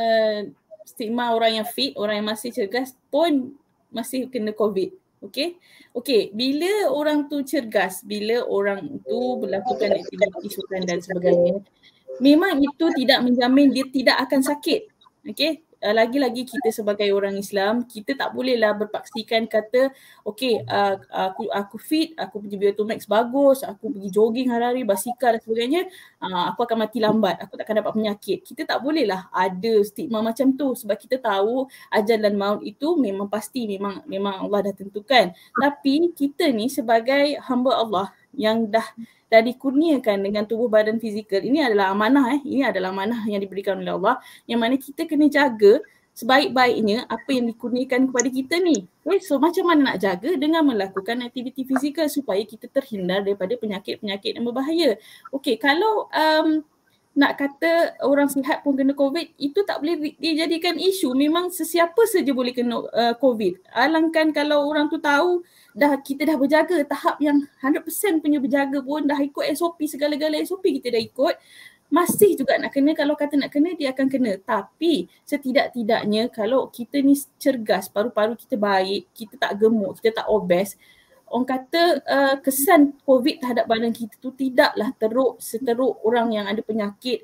stigma orang yang fit, orang yang masih cergas pun masih kena COVID. Okey, bila orang tu cergas, bila orang tu melakukan aktiviti sukan dan sebagainya, memang itu tidak menjamin dia tidak akan sakit. Okey, lagi-lagi kita sebagai orang Islam, kita tak bolehlah berpaksikan kata okey, aku fit, aku pergi Biotomax bagus, aku pergi jogging hari-hari, basikal dan sebagainya, aku akan mati lambat, aku takkan dapat penyakit. Kita tak bolehlah ada stigma macam tu, sebab kita tahu ajal dan maut itu memang pasti, memang Allah dah tentukan. Tapi kita ni sebagai hamba Allah yang dah dikurniakan dengan tubuh badan fizikal, ini adalah amanah ini adalah amanah yang diberikan oleh Allah, yang mana kita kena jaga sebaik-baiknya apa yang dikurniakan kepada kita ni. So macam mana nak jaga? Dengan melakukan aktiviti fizikal supaya kita terhindar daripada penyakit-penyakit yang berbahaya. Okey, kalau nak kata orang sihat pun kena COVID, itu tak boleh dijadikan isu. Memang sesiapa saja boleh kena COVID. Alangkan kalau orang tu tahu kita dah berjaga tahap yang 100% punya berjaga pun, dah ikut SOP, segala-gala SOP kita dah ikut, masih juga nak kena. Kalau kata nak kena, dia akan kena. Tapi setidak-tidaknya kalau kita ni cergas, paru-paru kita baik, kita tak gemuk, kita tak obes, orang kata kesan COVID terhadap badan kita tu tidaklah seteruk orang yang ada penyakit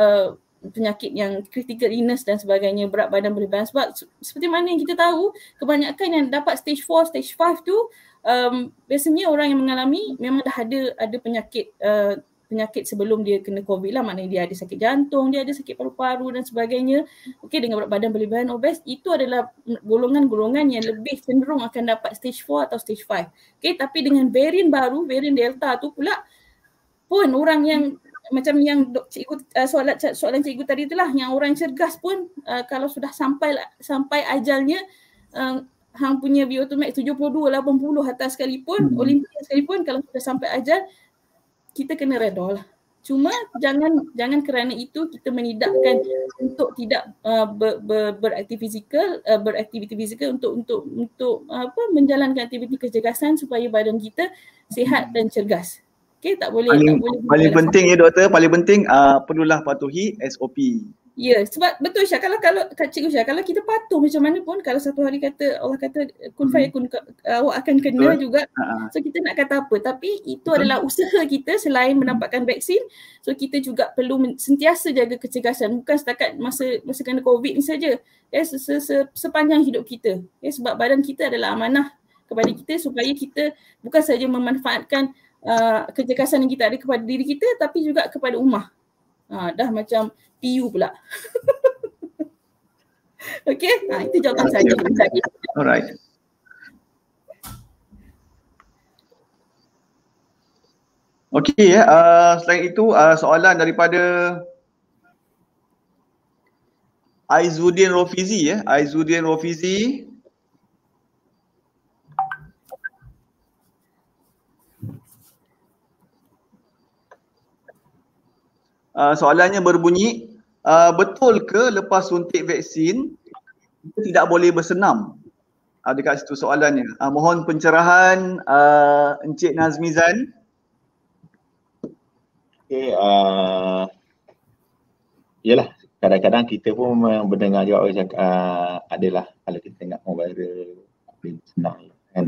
yang critical illness dan sebagainya, berat badan berlebihan. Sebab seperti mana yang kita tahu, kebanyakan yang dapat stage 4, stage 5 tu biasanya orang yang mengalami memang dah ada penyakit sebelum dia kena COVID lah. Maknanya dia ada sakit jantung, dia ada sakit paru-paru dan sebagainya. Okey, dengan berat badan berlebihan, obes, itu adalah golongan-golongan yang lebih cenderung akan dapat stage 4 atau stage 5. Okey, tapi dengan varian baru, varian Delta tu pula pun orang yang macam yang cikgu soalan cikgu tadi itulah, yang orang cergas pun kalau sudah sampai ajalnya hang punya VO2 max 72, 80 atas sekalipun, Olimpiad sekalipun, kalau sudah sampai ajal kita kena reda lah. Cuma jangan kerana itu kita menidakkan untuk tidak beraktiviti fizikal untuk menjalankan aktiviti kecergasan supaya badan kita sihat dan cergas. Okey, tak boleh paling penting ya doktor, paling penting perlulah patuhi SOP. Ya, sebab betul Syah, kalau Cikgu Syah, kalau kita patuh macam mana pun, kalau satu hari kata Allah kata kun fayakun, awak akan kena juga. So kita nak kata apa, tapi itu adalah usaha kita selain mendapatkan vaksin. So kita juga perlu sentiasa jaga kecergasan, bukan setakat masa kena COVID ni saja. Sepanjang hidup kita. Sebab badan kita adalah amanah kepada kita supaya kita bukan saja memanfaatkan kecergasan yang kita ada kepada diri kita, tapi juga kepada ummah. Dah macam PU pula. Okey, itu jawapan saya. Alright. Okey ya, selain itu soalan daripada Aizuddin Rofizi ya, Aizuddin Rofizi. Soalannya berbunyi, betul ke lepas suntik vaksin kita tidak boleh bersenam? Dekat situ soalannya. Mohon pencerahan Encik Nazmizan. Okay, yalah, kadang-kadang kita pun mendengar juga orang cakap adalah kalau kita tengok viral boleh bersenam kan.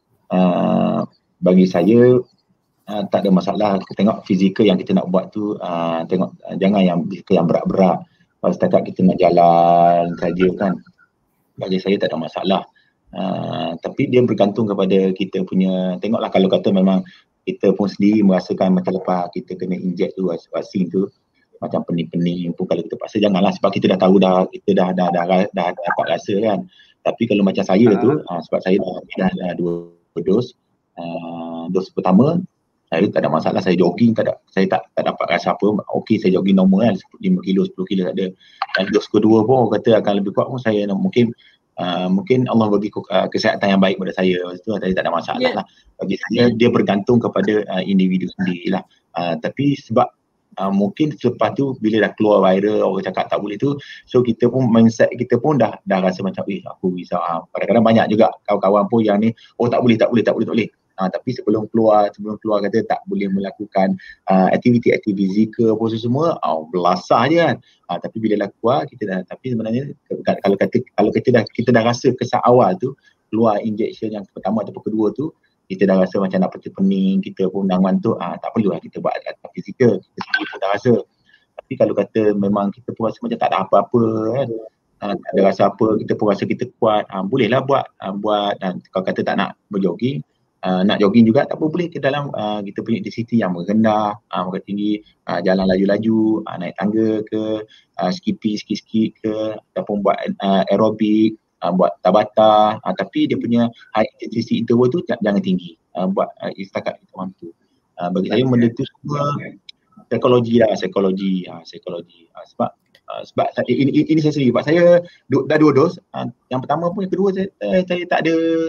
Bagi saya tak ada masalah. Kita tengok fizikal yang kita nak buat tu, tengok jangan yang fizikal yang berat-berat. Kalau setakat kita nak jalan saja kan, bagi saya tak ada masalah. Tapi dia bergantung kepada kita punya, tengoklah kalau kata memang kita pun sendiri merasakan macam lepas kita kena inject tu vaksin tu macam pening-pening pun, kalau kita paksa janganlah, sebab kita dah tahu kita dah dapat rasa kan. Tapi kalau macam saya tu, sebab saya dah 2 dos, dos pertama saya tak ada masalah, saya jogging saya tak dapat rasa apa. Okey, saya jogging normal kan, 5 kilo 10 kilo tak ada. Dan dos kedua pun orang kata akan lebih kuat pun, saya mungkin Allah bagi kesihatan yang baik pada saya. Lepas tu saya tak ada masalah lah. Bagi saya dia bergantung kepada individu sendiri lah. Tapi sebab mungkin selepas tu bila dah keluar viral orang cakap tak boleh tu, so kita pun mindset kita pun dah rasa macam aku risau. Kadang-kadang banyak juga kawan-kawan pun yang ni tak boleh. Tapi sebelum keluar kata tak boleh melakukan aktiviti fizikal apa semua, belasah je kan. Tapi bila dah keluar kita dah, tapi sebenarnya kalau kita dah rasa kesan awal tu, keluar injection yang pertama ataupun kedua tu, kita dah rasa macam nak pening, kita pun dah ngantuk, tak perlulah kita buat aktiviti fizikal, kita sendiri pun dah rasa. Tapi kalau kata memang kita pun rasa macam tak ada apa-apa kan, tak ada rasa apa, kita pun rasa kita kuat, bolehlah buat. Dan kalau kata tak nak berjogging, nak jogging juga tak apa, boleh ke dalam kita punya intensity yang rendah, makan tinggi, jalan laju-laju, naik tangga ke, skipping sikit-sikit ke, ataupun buat aerobik, buat tabata, tapi dia punya high intensity interval tu jangan tinggi, buat setakat kita mampu. Bagi saya benda tu semua psikologi. Sebab ini saya sendiri, sebab saya dah 2 dos, yang pertama pun, yang kedua saya tak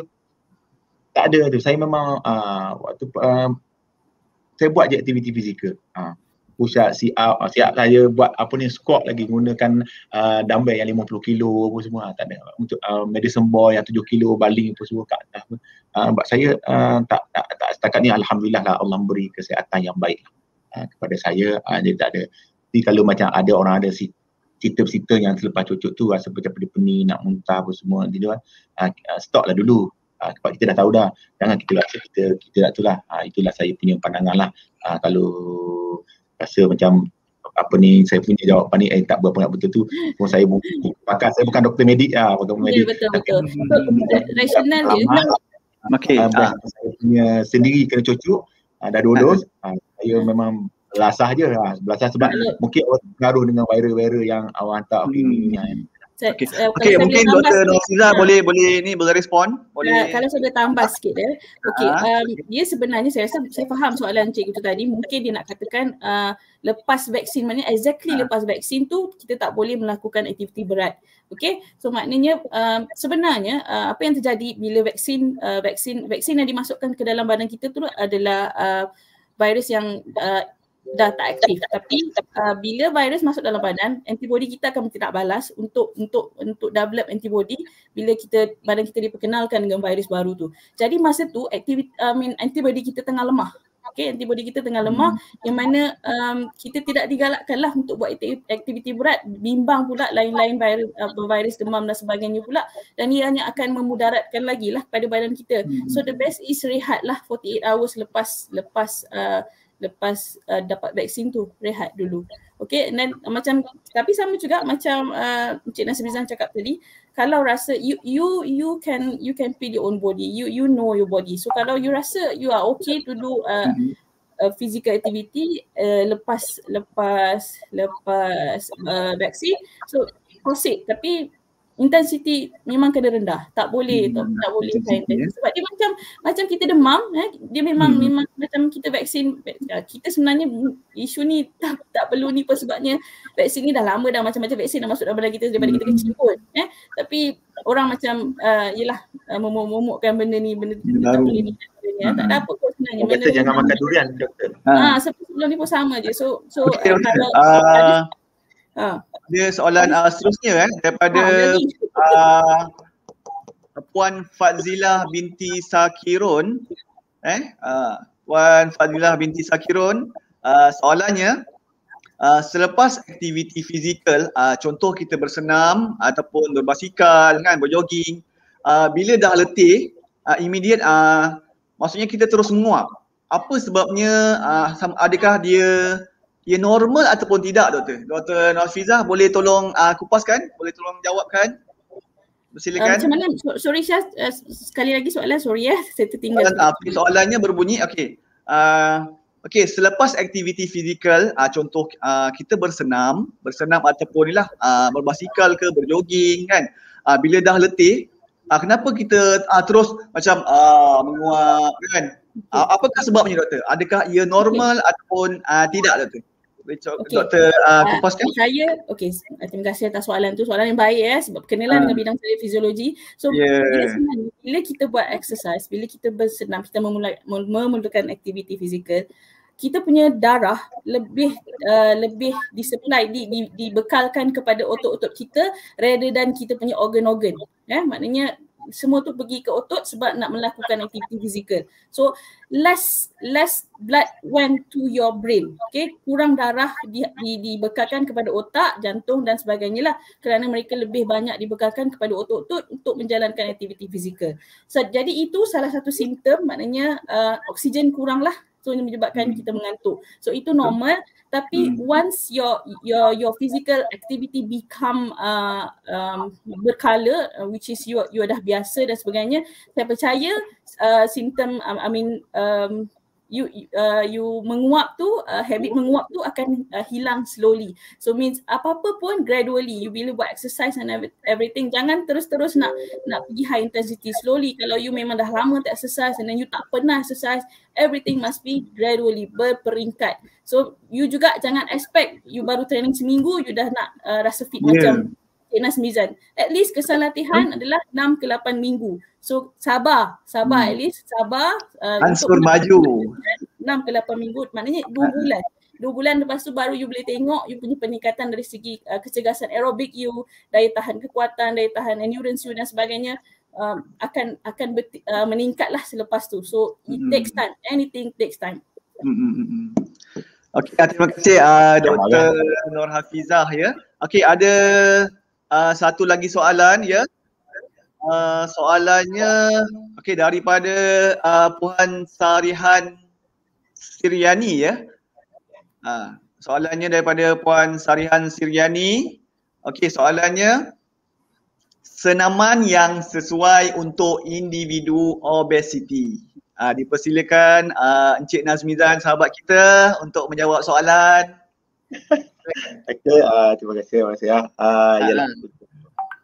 ada tu. Saya memang waktu saya buat je aktiviti fizikal. Push up, sit up saya buat squat lagi, gunakan dumbbell yang 50 kilo apa semua, tak ada. Untuk medicine ball yang 7 kilo baling apa semua kat atas. Sebab saya tak setakat ni alhamdulillah lah, Allah memberi kesihatan yang baik kepada saya. Jadi tak ada. Tapi kalau macam ada orang ada simptom yang selepas cucuk tu rasa macam pening, nak muntah apa semua, dia stop lah dulu. Sebab kita dah tahu dah, jangan kita rasa kita tak tu lah. Itulah saya punya pandangan lah. Kalau rasa macam saya punya jawapan ni tak berapa betul tu, pun saya pakar, saya bukan doktor medik bukan medik. Betul. Rasional dia. Okey. Saya punya sendiri kena cucuk, dah 2 dos, saya memang belasah je. Belasah sebab mungkin orang terpengaruh dengan viral yang awak hantar ini. Okey, mungkin Dr. Nurhafizah boleh ni berrespon. Boleh. Kalau saya boleh tambah sikit Okey, dia sebenarnya saya rasa saya faham soalan cikgu tu tadi. Mungkin dia nak katakan lepas vaksin, maknanya exactly lepas vaksin tu kita tak boleh melakukan aktiviti berat. Okey, so maknanya sebenarnya apa yang terjadi bila vaksin yang dimasukkan ke dalam badan kita tu adalah virus yang dah tak aktif, tapi bila virus masuk dalam badan, antibody kita akan minta balas untuk develop antibody bila badan kita diperkenalkan dengan virus baru tu. Jadi masa tu antibody kita tengah lemah. Okey, antibody kita tengah lemah, yang mana kita tidak digalakkanlah untuk buat aktiviti berat, bimbang pula lain-lain virus demam dan sebagainya pula, dan ia hanya akan memudaratkan lagi lah pada badan kita. So the best is rehat lah 48 hours lepas dapat vaksin tu, rehat dulu. Okay, dan tapi sama juga macam Encik Nasmizan cakap tadi, kalau rasa you can feel your own body, you know your body. So kalau you rasa you are okay to do physical activity lepas vaksin, so proceed, tapi intensity memang kena rendah, tak boleh high intensity, sebab dia macam kita demam, dia memang macam kita vaksin. Kita sebenarnya isu ni tak perlu ni pun, sebabnya vaksin ni dah lama dah, macam-macam vaksin dah masuk dalam badan kita daripada kita kecil pun, tapi orang macam momokkan benda ni tak boleh ni, tak ada apa pun sebenarnya. Kata jangan makan durian, doktor. Sebelum ni pun sama je. So okay, kalau dia soalan seterusnya daripada Puan Fadzilah binti Sakirun. Puan Fadzilah binti Sakirun, soalannya, selepas aktiviti fizikal, contoh kita bersenam ataupun berbasikal kan, berjoging, bila dah letih, immediate maksudnya kita terus menguap. Apa sebabnya? Adakah dia normal ataupun tidak, Doktor? Dr. Nurhafizah boleh tolong kupaskan? Boleh tolong jawabkan? Silakan. Macam mana? Sorry Syah, sekali lagi soalan, sorry saya tertinggal. Soalannya berbunyi, selepas aktiviti fizikal, contoh kita bersenam ataupun berbasikal ke, berjoging kan, bila dah letih, kenapa kita terus macam menguap kan? Apakah sebabnya, Doktor? Adakah ia normal ataupun tidak, Doktor? Doktor kupaskan. Terima kasih atas soalan tu. Soalan yang baik sebab kenalan dengan bidang saya fiziologi. So bila kita buat exercise, bila kita bersenam, kita memerlukan aktiviti fizikal, kita punya darah lebih disupply, dibekalkan kepada otot-otot kita rather than kita punya organ-organ. Maknanya semua tu pergi ke otot sebab nak melakukan aktiviti fizikal. So less blood went to your brain. Okay, kurang darah dibekalkan kepada otak, jantung dan sebagainya lah, kerana mereka lebih banyak dibekalkan kepada otot-otot untuk menjalankan aktiviti fizikal. So, jadi itu salah satu simptom, maknanya oksigen kurang lah. So ini menyebabkan kita mengantuk. So itu normal, tapi once your physical activity become berkala, which is you dah biasa dan sebagainya, saya percaya simptom you menguap tu, habit menguap tu akan hilang slowly. So means apa-apa pun gradually, you bila buat exercise and everything, jangan terus-terus nak pergi high intensity, slowly. Kalau you memang dah lama tak exercise and then you tak pernah exercise, everything must be gradually, berperingkat. So you juga jangan expect you baru training seminggu you dah nak rasa fit macam Nasmizan. At least kesan latihan adalah 6 ke 8 minggu. So sabar at least sabar. Ansur maju. 6 ke 8 minggu, maknanya 2 bulan. 2 bulan lepas tu baru you boleh tengok you punya peningkatan dari segi kecergasan aerobik you, daya tahan kekuatan, daya tahan endurance you dan sebagainya akan meningkatlah selepas tu. So it takes time. Anything takes time. Okey, terima kasih Dr. Nurhafizah ya. Okey, ada satu lagi soalan ya. Soalannya daripada Puan Sarihan Siryani ya. Soalannya daripada Puan Sarihan Siryani. Okey, soalannya, senaman yang sesuai untuk individu obesiti. Dipersilakan Encik Nasmizan, sahabat kita, untuk menjawab soalan. Terima kasih. Yalah.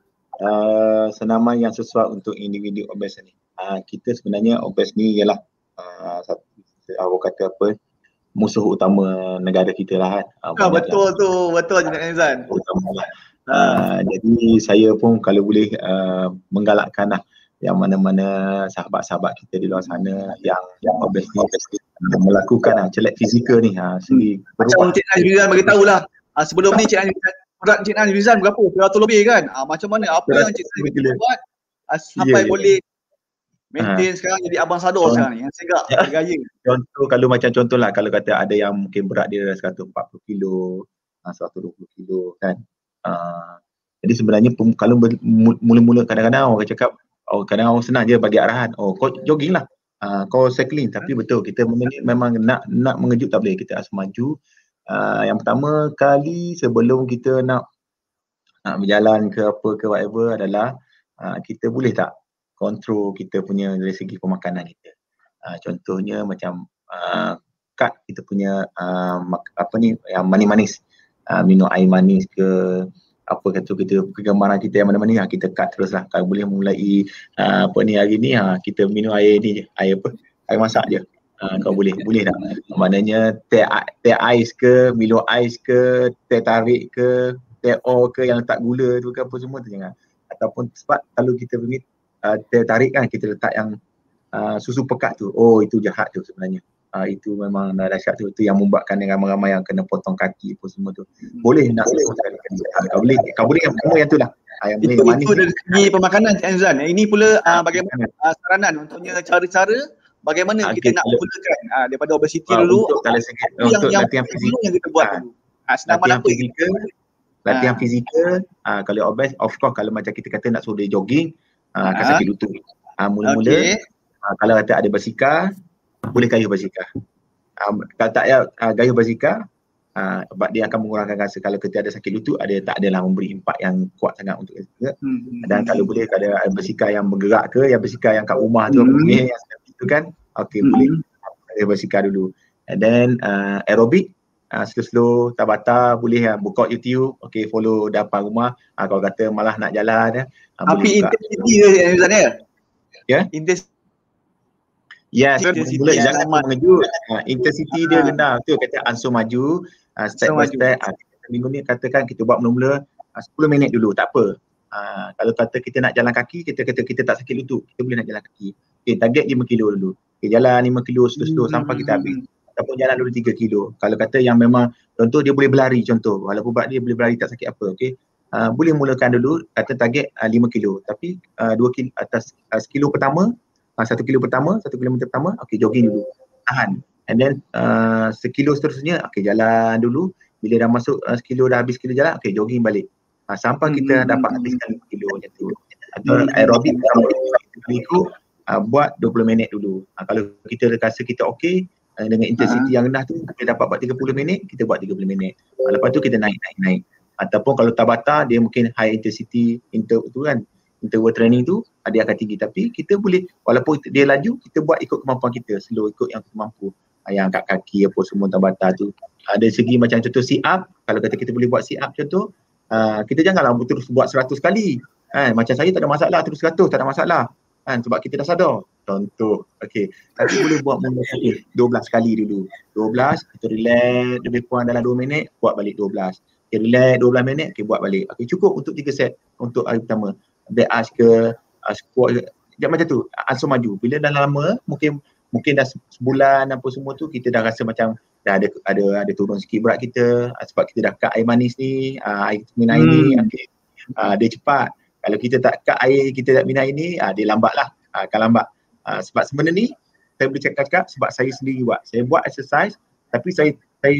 senaman yang sesuai untuk individu obes ni. Kita sebenarnya obes ni ialah aku kata apa, musuh utama negara kita lah kan. Betul tu, betul Encik Aizan. Utama lah. Jadi saya pun kalau boleh menggalakkan lah yang mana-mana sahabat-sahabat kita di luar sana yang obes ni melakukan celak fizikal ni macam Encik Azrizan beritahu lah sebelum ni Encik Azrizan berapa? 100 lebih kan? Macam mana? Apa yang Encik Azrizan buat sampai boleh maintain sekarang jadi abang sador sekarang ni yang segak gaya. Contoh kalau macam contohlah kalau kata ada yang mungkin berat dia 140 kilo, 120 kilo kan. Jadi sebenarnya kalau mula-mula kadang-kadang orang cakap kadang orang senang je bagi arahan. Kau jogging lah. Kau cycling. Tapi betul kita memang nak mengejut tak boleh. Kita harus maju. Yang pertama kali sebelum kita nak berjalan ke apa ke whatever adalah kita boleh tak kontrol kita punya dari segi pemakanan kita. Contohnya macam cut kita punya yang manis-manis. Minum air manis ke apa kata kita kegemaran kita yang mana-mana kita cut terus lah. Kalau boleh mulai hari ni kita minum air ni je, air masak je. Kau boleh tak? Maknanya teh ais ke, Milo ais ke, teh tarik ke, teh or ke yang letak gula tu ke apa semua tu jangan. Ataupun sebab kalau kita beri teh tarik kan kita letak yang susu pekat tu. Itu jahat tu sebenarnya. Itu memang dahsyat tu. Itu yang membuatkan ramai-ramai yang kena potong kaki apa semua tu. Boleh nak kau boleh yang semua yang tu lah. Yang manis. Itu dari segi pemakanan Cik Azrizan. Ini pula bagaimana saranan untuknya cara-cara bagaimana kita nak mulakan daripada obesiti dulu. Untuk latihan fizikal yang kita buat dulu. Latihan fizikal kalau obes of course kalau macam kita kata nak suruh dia jogging akan sakit lutut. Mula-mula kalau kata ada basikal boleh gayuh basikal. Kalau tak gayuh basikal sebab dia akan mengurangkan rasa kalau kita ada sakit lutut tak adalah memberi impak yang kuat sangat untuk kita. Dan kalau boleh kalau ada basikal yang bergerak ke, yang basikal yang kat rumah tu yang itu kan boleh ada basikal dulu. And then aerobik slow-slow Tabata boleh buka YouTube, follow depan rumah. Kalau kata malah nak jalan tapi intensity dia Azrizan ya? Yes, mula jangan mengejut. Intensity dia rendah. Tu kata ansur maju, step by step. Minggu ni katakan kita buat mula-mula 10 minit dulu, tak apa. Kalau kata kita nak jalan kaki, kita kata kita tak sakit lutut, kita boleh nak jalan kaki. Target 5 kilo dulu. Jalan 5 kilo slow-slow sampai kita habis. Ataupun jalan dulu 3 kilo. Kalau kata yang memang, contoh dia boleh berlari contoh. Walaupun berat dia boleh berlari tak sakit apa, boleh mulakan dulu, kata target 5 kilo. Tapi 2 kilo atas sekilo pertama, 1 kilo pertama, 1 kilometer pertama, jogging dulu, tahan. And then sekilo seterusnya, jalan dulu. Bila dah masuk sekilo, dah habis sekilo jalan, jogging balik. Sampai kita dapat habiskan 5 kilo macam tu. Atau aerobik, ikut buat 20 minit dulu. Kalau kita rasa kita okey, dengan intensity yang rendah tu, kita dapat buat 30 minit, kita buat 30 minit. Lepas tu kita naik. Ataupun kalau Tabata, dia mungkin high intensity interval training tu dia akan tinggi, tapi kita boleh walaupun dia laju kita buat ikut kemampuan kita, slow ikut yang kita mampu. Yang angkat kaki apa semua Tabata tu. Dari segi macam contoh sit up, kalau kata kita boleh buat sit up contoh, kita janganlah terus buat 100 kali. Macam saya tak ada masalah terus 100, tak ada masalah. Sebab kita dah sadar. Contoh, tapi boleh buat 12 kali dulu. 12, kita relax lebih kurang dalam 2 minit, buat balik 12. Relax 12 minit, buat balik. Cukup untuk 3 set untuk hari pertama. Back arch ke, squat ke, macam tu, ansur maju. Bila dah lama, mungkin dah sebulan apa semua tu, kita dah rasa macam dah ada turun sikit berat kita, sebab kita dah cut air manis ni, minum air ni, dia cepat. Kalau kita tak cut air, kita tak minum air ni, dia lambat lah, akan lambat. Sebab sebenarnya ni, saya boleh cakap sebab saya sendiri buat. Saya buat exercise, tapi saya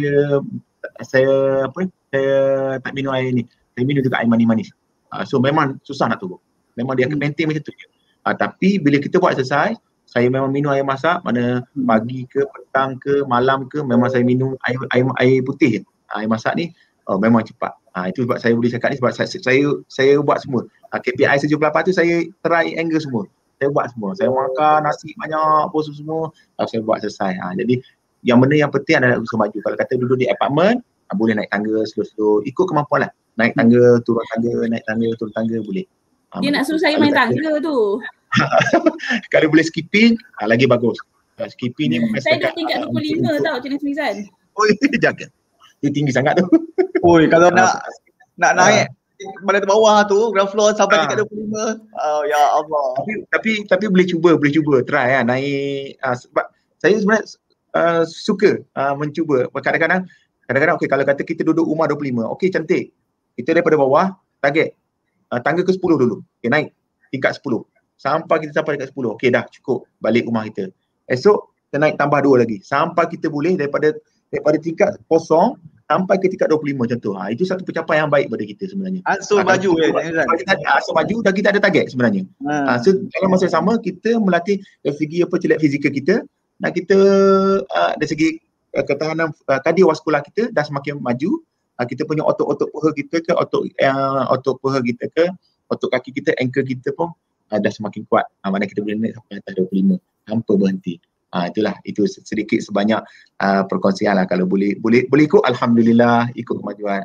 tak minum air ni. Saya minum juga air manis-manis. So memang susah nak turun. Memang dia akan maintain macam tu je. Tapi bila kita buat exercise, saya memang minum air masak, mana pagi ke, petang ke, malam ke, memang saya minum air putih je. Air masak ni memang cepat. Itu sebab saya boleh cakap ni sebab saya buat semua. KPI 78 tu saya try angle semua. Saya buat semua. Saya makan nasi banyak apa semua. Saya buat exercise. Jadi yang benda yang penting adalah usaha maju. Kalau kata duduk di apartment, boleh naik tangga slow-slow, ikut kemampuan lah. Naik tangga, turun tangga, naik tangga, turun tangga boleh. Dia nak suruh saya main tangga tu. Kalau boleh skipping, lagi bagus. Skipping ni Saya dah tingkat 25 tau Cik Nazmizan. Oh, jaga. Dia tinggi sangat tu. Oi, kalau nak naik pada bawah tu ground floor sampai tingkat 25. Ya Allah. Tapi boleh cuba try naik sebab saya sebenarnya suka mencuba. Kadang-kadang okey kalau kata kita duduk rumah 25, okey cantik. Kita daripada bawah target tangga ke 10 dulu. Okey naik tingkat 10. Sampai kita sampai dekat 10. Okey dah cukup balik rumah kita. Esok kita naik tambah 2 lagi. Sampai kita boleh daripada tingkat kosong sampai ke tingkat 25 macam tu. Itu satu pencapaian yang baik pada kita sebenarnya. Ansur maju Ansur maju dan kita ada target sebenarnya. So dalam masa yang sama kita melatih dari segi fizikal kita dan kita dari segi ketahanan kardiovaskular kita dah semakin maju. Kita punya otot paha kita ke otot paha kita ke otot kaki kita, ankle kita pun dah semakin kuat. Maknanya kita boleh naik sampai atas 25 tanpa berhenti. Itu sedikit sebanyak perkongsian lah. Kalau boleh ikut, alhamdulillah, ikut kemajuan.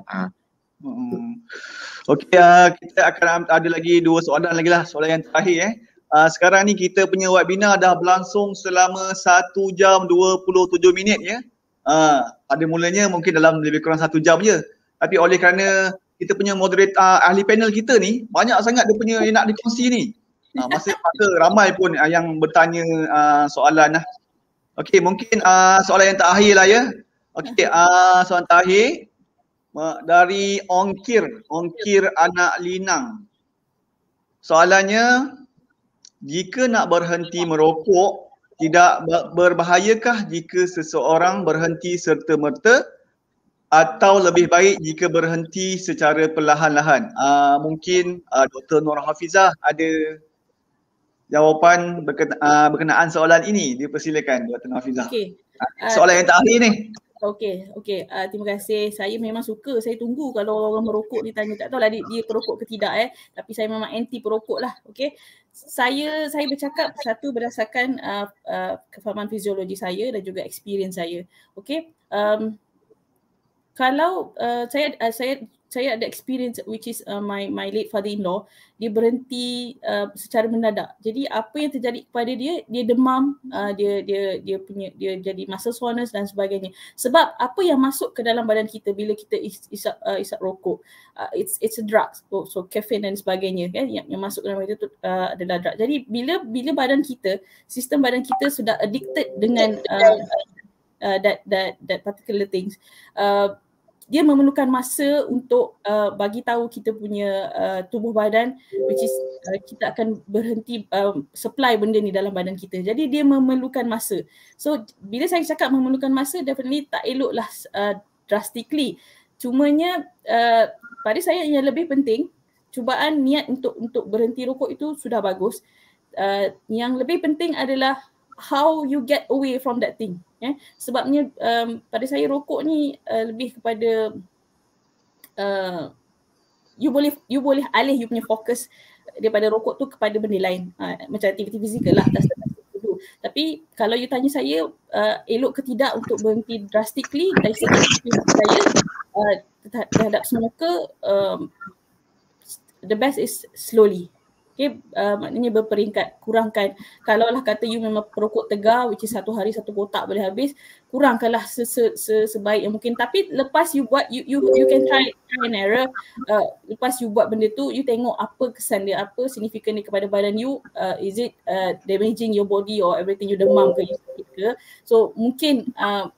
Okey, kita akan ada lagi 2 soalan lagi lah, soalan yang terakhir. Sekarang ni kita punya webinar dah berlangsung selama 1 jam 27 minit ya. Pada mulanya mungkin dalam lebih kurang 1 jam je. Tapi oleh kerana kita punya moderator, ahli panel kita ni banyak sangat dia punya yang nak dikongsi ni. Masa ramai pun yang bertanya soalan lah. Okey, mungkin soalan yang terakhir lah ya. Okey, soalan terakhir dari Ongkir anak Linang. Soalannya, jika nak berhenti merokok, tidak berbahayakah jika seseorang berhenti serta-merta atau lebih baik jika berhenti secara perlahan-lahan? Mungkin Dr. Nur Hafizah ada jawapan berkenaan soalan ini. Dipersilakan Dr. Nur Hafizah. Okey. Soalan yang terakhir ni. Okey. Terima kasih. Saya memang suka, saya tunggu kalau orang merokok ni tanya, tak tahulah dia perokok ke tidak tapi saya memang anti perokok lah. Okey. Saya bercakap satu berdasarkan kefahaman fiziologi saya dan juga experience saya. Okey. Kalau saya ada experience which is my late father-in-law, dia berhenti secara mendadak. Jadi apa yang terjadi kepada dia demam, dia jadi muscle soreness dan sebagainya. Sebab apa yang masuk ke dalam badan kita bila kita isap rokok, it's a drug, so caffeine dan sebagainya kan, yang masuk ke dalam badan itu adalah drug. Jadi bila badan kita, sistem badan kita sudah addicted dengan that particular things, dia memerlukan masa untuk bagi tahu kita punya tubuh badan which is kita akan berhenti supply benda ni dalam badan kita. Jadi dia memerlukan masa. So bila saya cakap memerlukan masa, definitely tak eloklah drastically. Cumanya pada saya yang lebih penting, cubaan niat untuk berhenti rokok itu sudah bagus. Yang lebih penting adalah how you get away from that thing. Sebabnya pada saya rokok ni lebih kepada you boleh alih you punya fokus daripada rokok tu kepada benda lain, macam aktiviti fizikal lah. Tapi kalau you tanya saya elok ke tidak untuk berhenti drastically, dari segi saya terhadap smoker, the best is slowly. Okay, maknanya berperingkat, kurangkan. Kalau lah kata you memang perokok tegar, which is 1 hari 1 kotak boleh habis, kurangkanlah sebaik yang mungkin. Tapi lepas you buat, you can try and error. Lepas you buat benda tu, you tengok apa kesan dia, apa signifikan dia kepada badan you. Is it damaging your body or everything, you demam ke, you sakit ke. So mungkin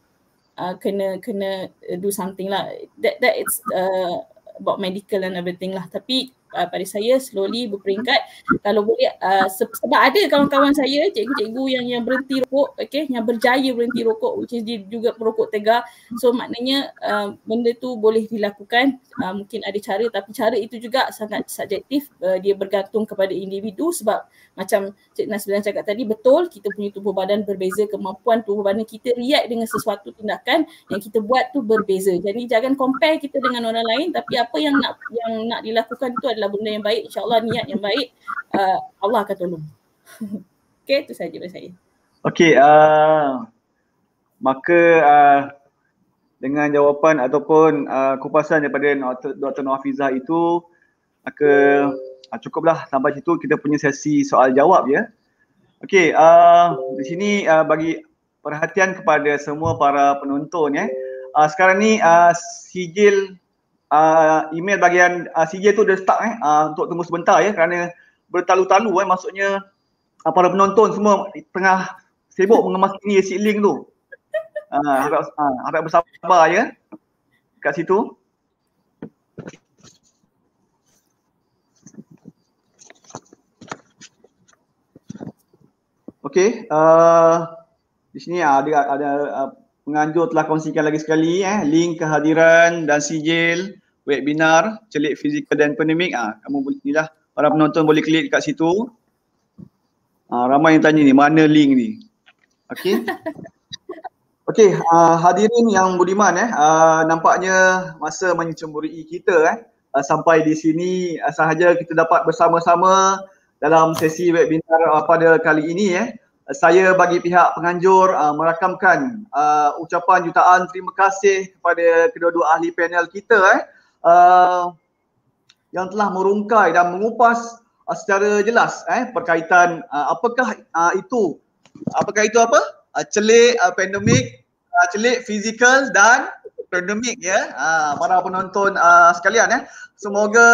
kena do something lah. That it's about medical and everything lah. Tapi pada saya slowly berperingkat. Kalau boleh sebab ada kawan-kawan saya, cikgu-cikgu yang berhenti rokok, okay, yang berjaya berhenti rokok, which is dia juga perokok tegar. So maknanya benda tu boleh dilakukan. Mungkin ada cara, tapi cara itu juga sangat subjektif. Dia bergantung kepada individu. Sebab macam Cik Nazmizan cakap tadi, betul, kita punya tubuh badan berbeza, kemampuan tubuh badan kita react dengan sesuatu tindakan yang kita buat tu berbeza. Jadi jangan compare kita dengan orang lain, tapi apa yang nak dilakukan itu adalah benda yang baik, insyaAllah niat yang baik, Allah akan tolong. Okay, itu sahaja dari saya. Okay, maka dengan jawapan ataupun kupasan daripada Dr. Nur Hafizah itu, maka cukuplah sampai situ kita punya sesi soal jawab ya. Okey, di sini bagi perhatian kepada semua para penonton ya. Sekarang ni sijil email bahagian sijil tu dah start untuk tunggu sebentar ya kerana bertalu-talu maksudnya para penonton semua tengah sibuk mengemas ini exit link tu. Harap bersabar ya kat situ. Okey, di sini ada penganjur telah kongsikan lagi sekali link kehadiran dan sijil webinar celik fizikal dan pandemik. Kamu boleh inilah para penonton boleh klik kat situ. Ramai yang tanya ni mana link ni. Okey. Okey, hadirin yang budiman nampaknya masa mencemburui kita sampai di sini sahaja kita dapat bersama-sama dalam sesi webinar pada kali ini Saya bagi pihak penganjur merakamkan ucapan jutaan terima kasih kepada kedua-dua ahli panel kita yang telah merungkai dan mengupas secara jelas berkaitan apakah itu celik pandemik, celik fizikal dan pandemik ya. Para penonton sekalian semoga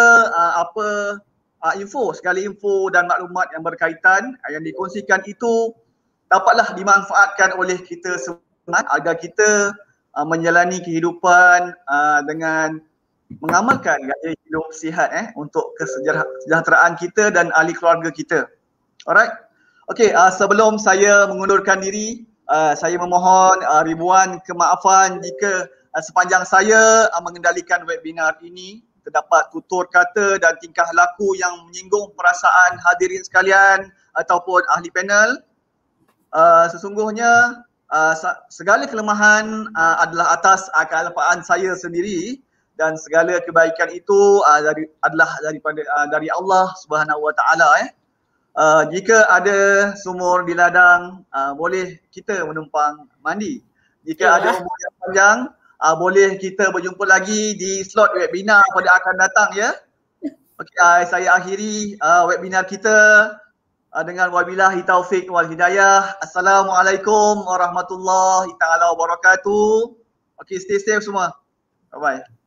segala info dan maklumat yang berkaitan yang dikongsikan itu dapatlah dimanfaatkan oleh kita semua agar kita menjalani kehidupan dengan mengamalkan gaya hidup sihat untuk kesejahteraan kita dan ahli keluarga kita. Alright. Okey, sebelum saya mengundurkan diri, saya memohon ribuan kemaafan jika sepanjang saya mengendalikan webinar ini terdapat tutur kata dan tingkah laku yang menyinggung perasaan hadirin sekalian ataupun ahli panel. Sesungguhnya segala kelemahan adalah atas kealpaan saya sendiri dan segala kebaikan itu adalah dari Allah Subhanahu Wa Taala. Jika ada sumur di ladang, boleh kita menumpang mandi. Jika ada umur yang panjang, boleh kita berjumpa lagi di slot webinar pada akan datang ya. Okay, saya akhiri webinar kita dengan wabillahi taufik wal hidayah. Assalamualaikum warahmatullahi taala wabarakatuh. Okay, stay safe semua. Bye bye.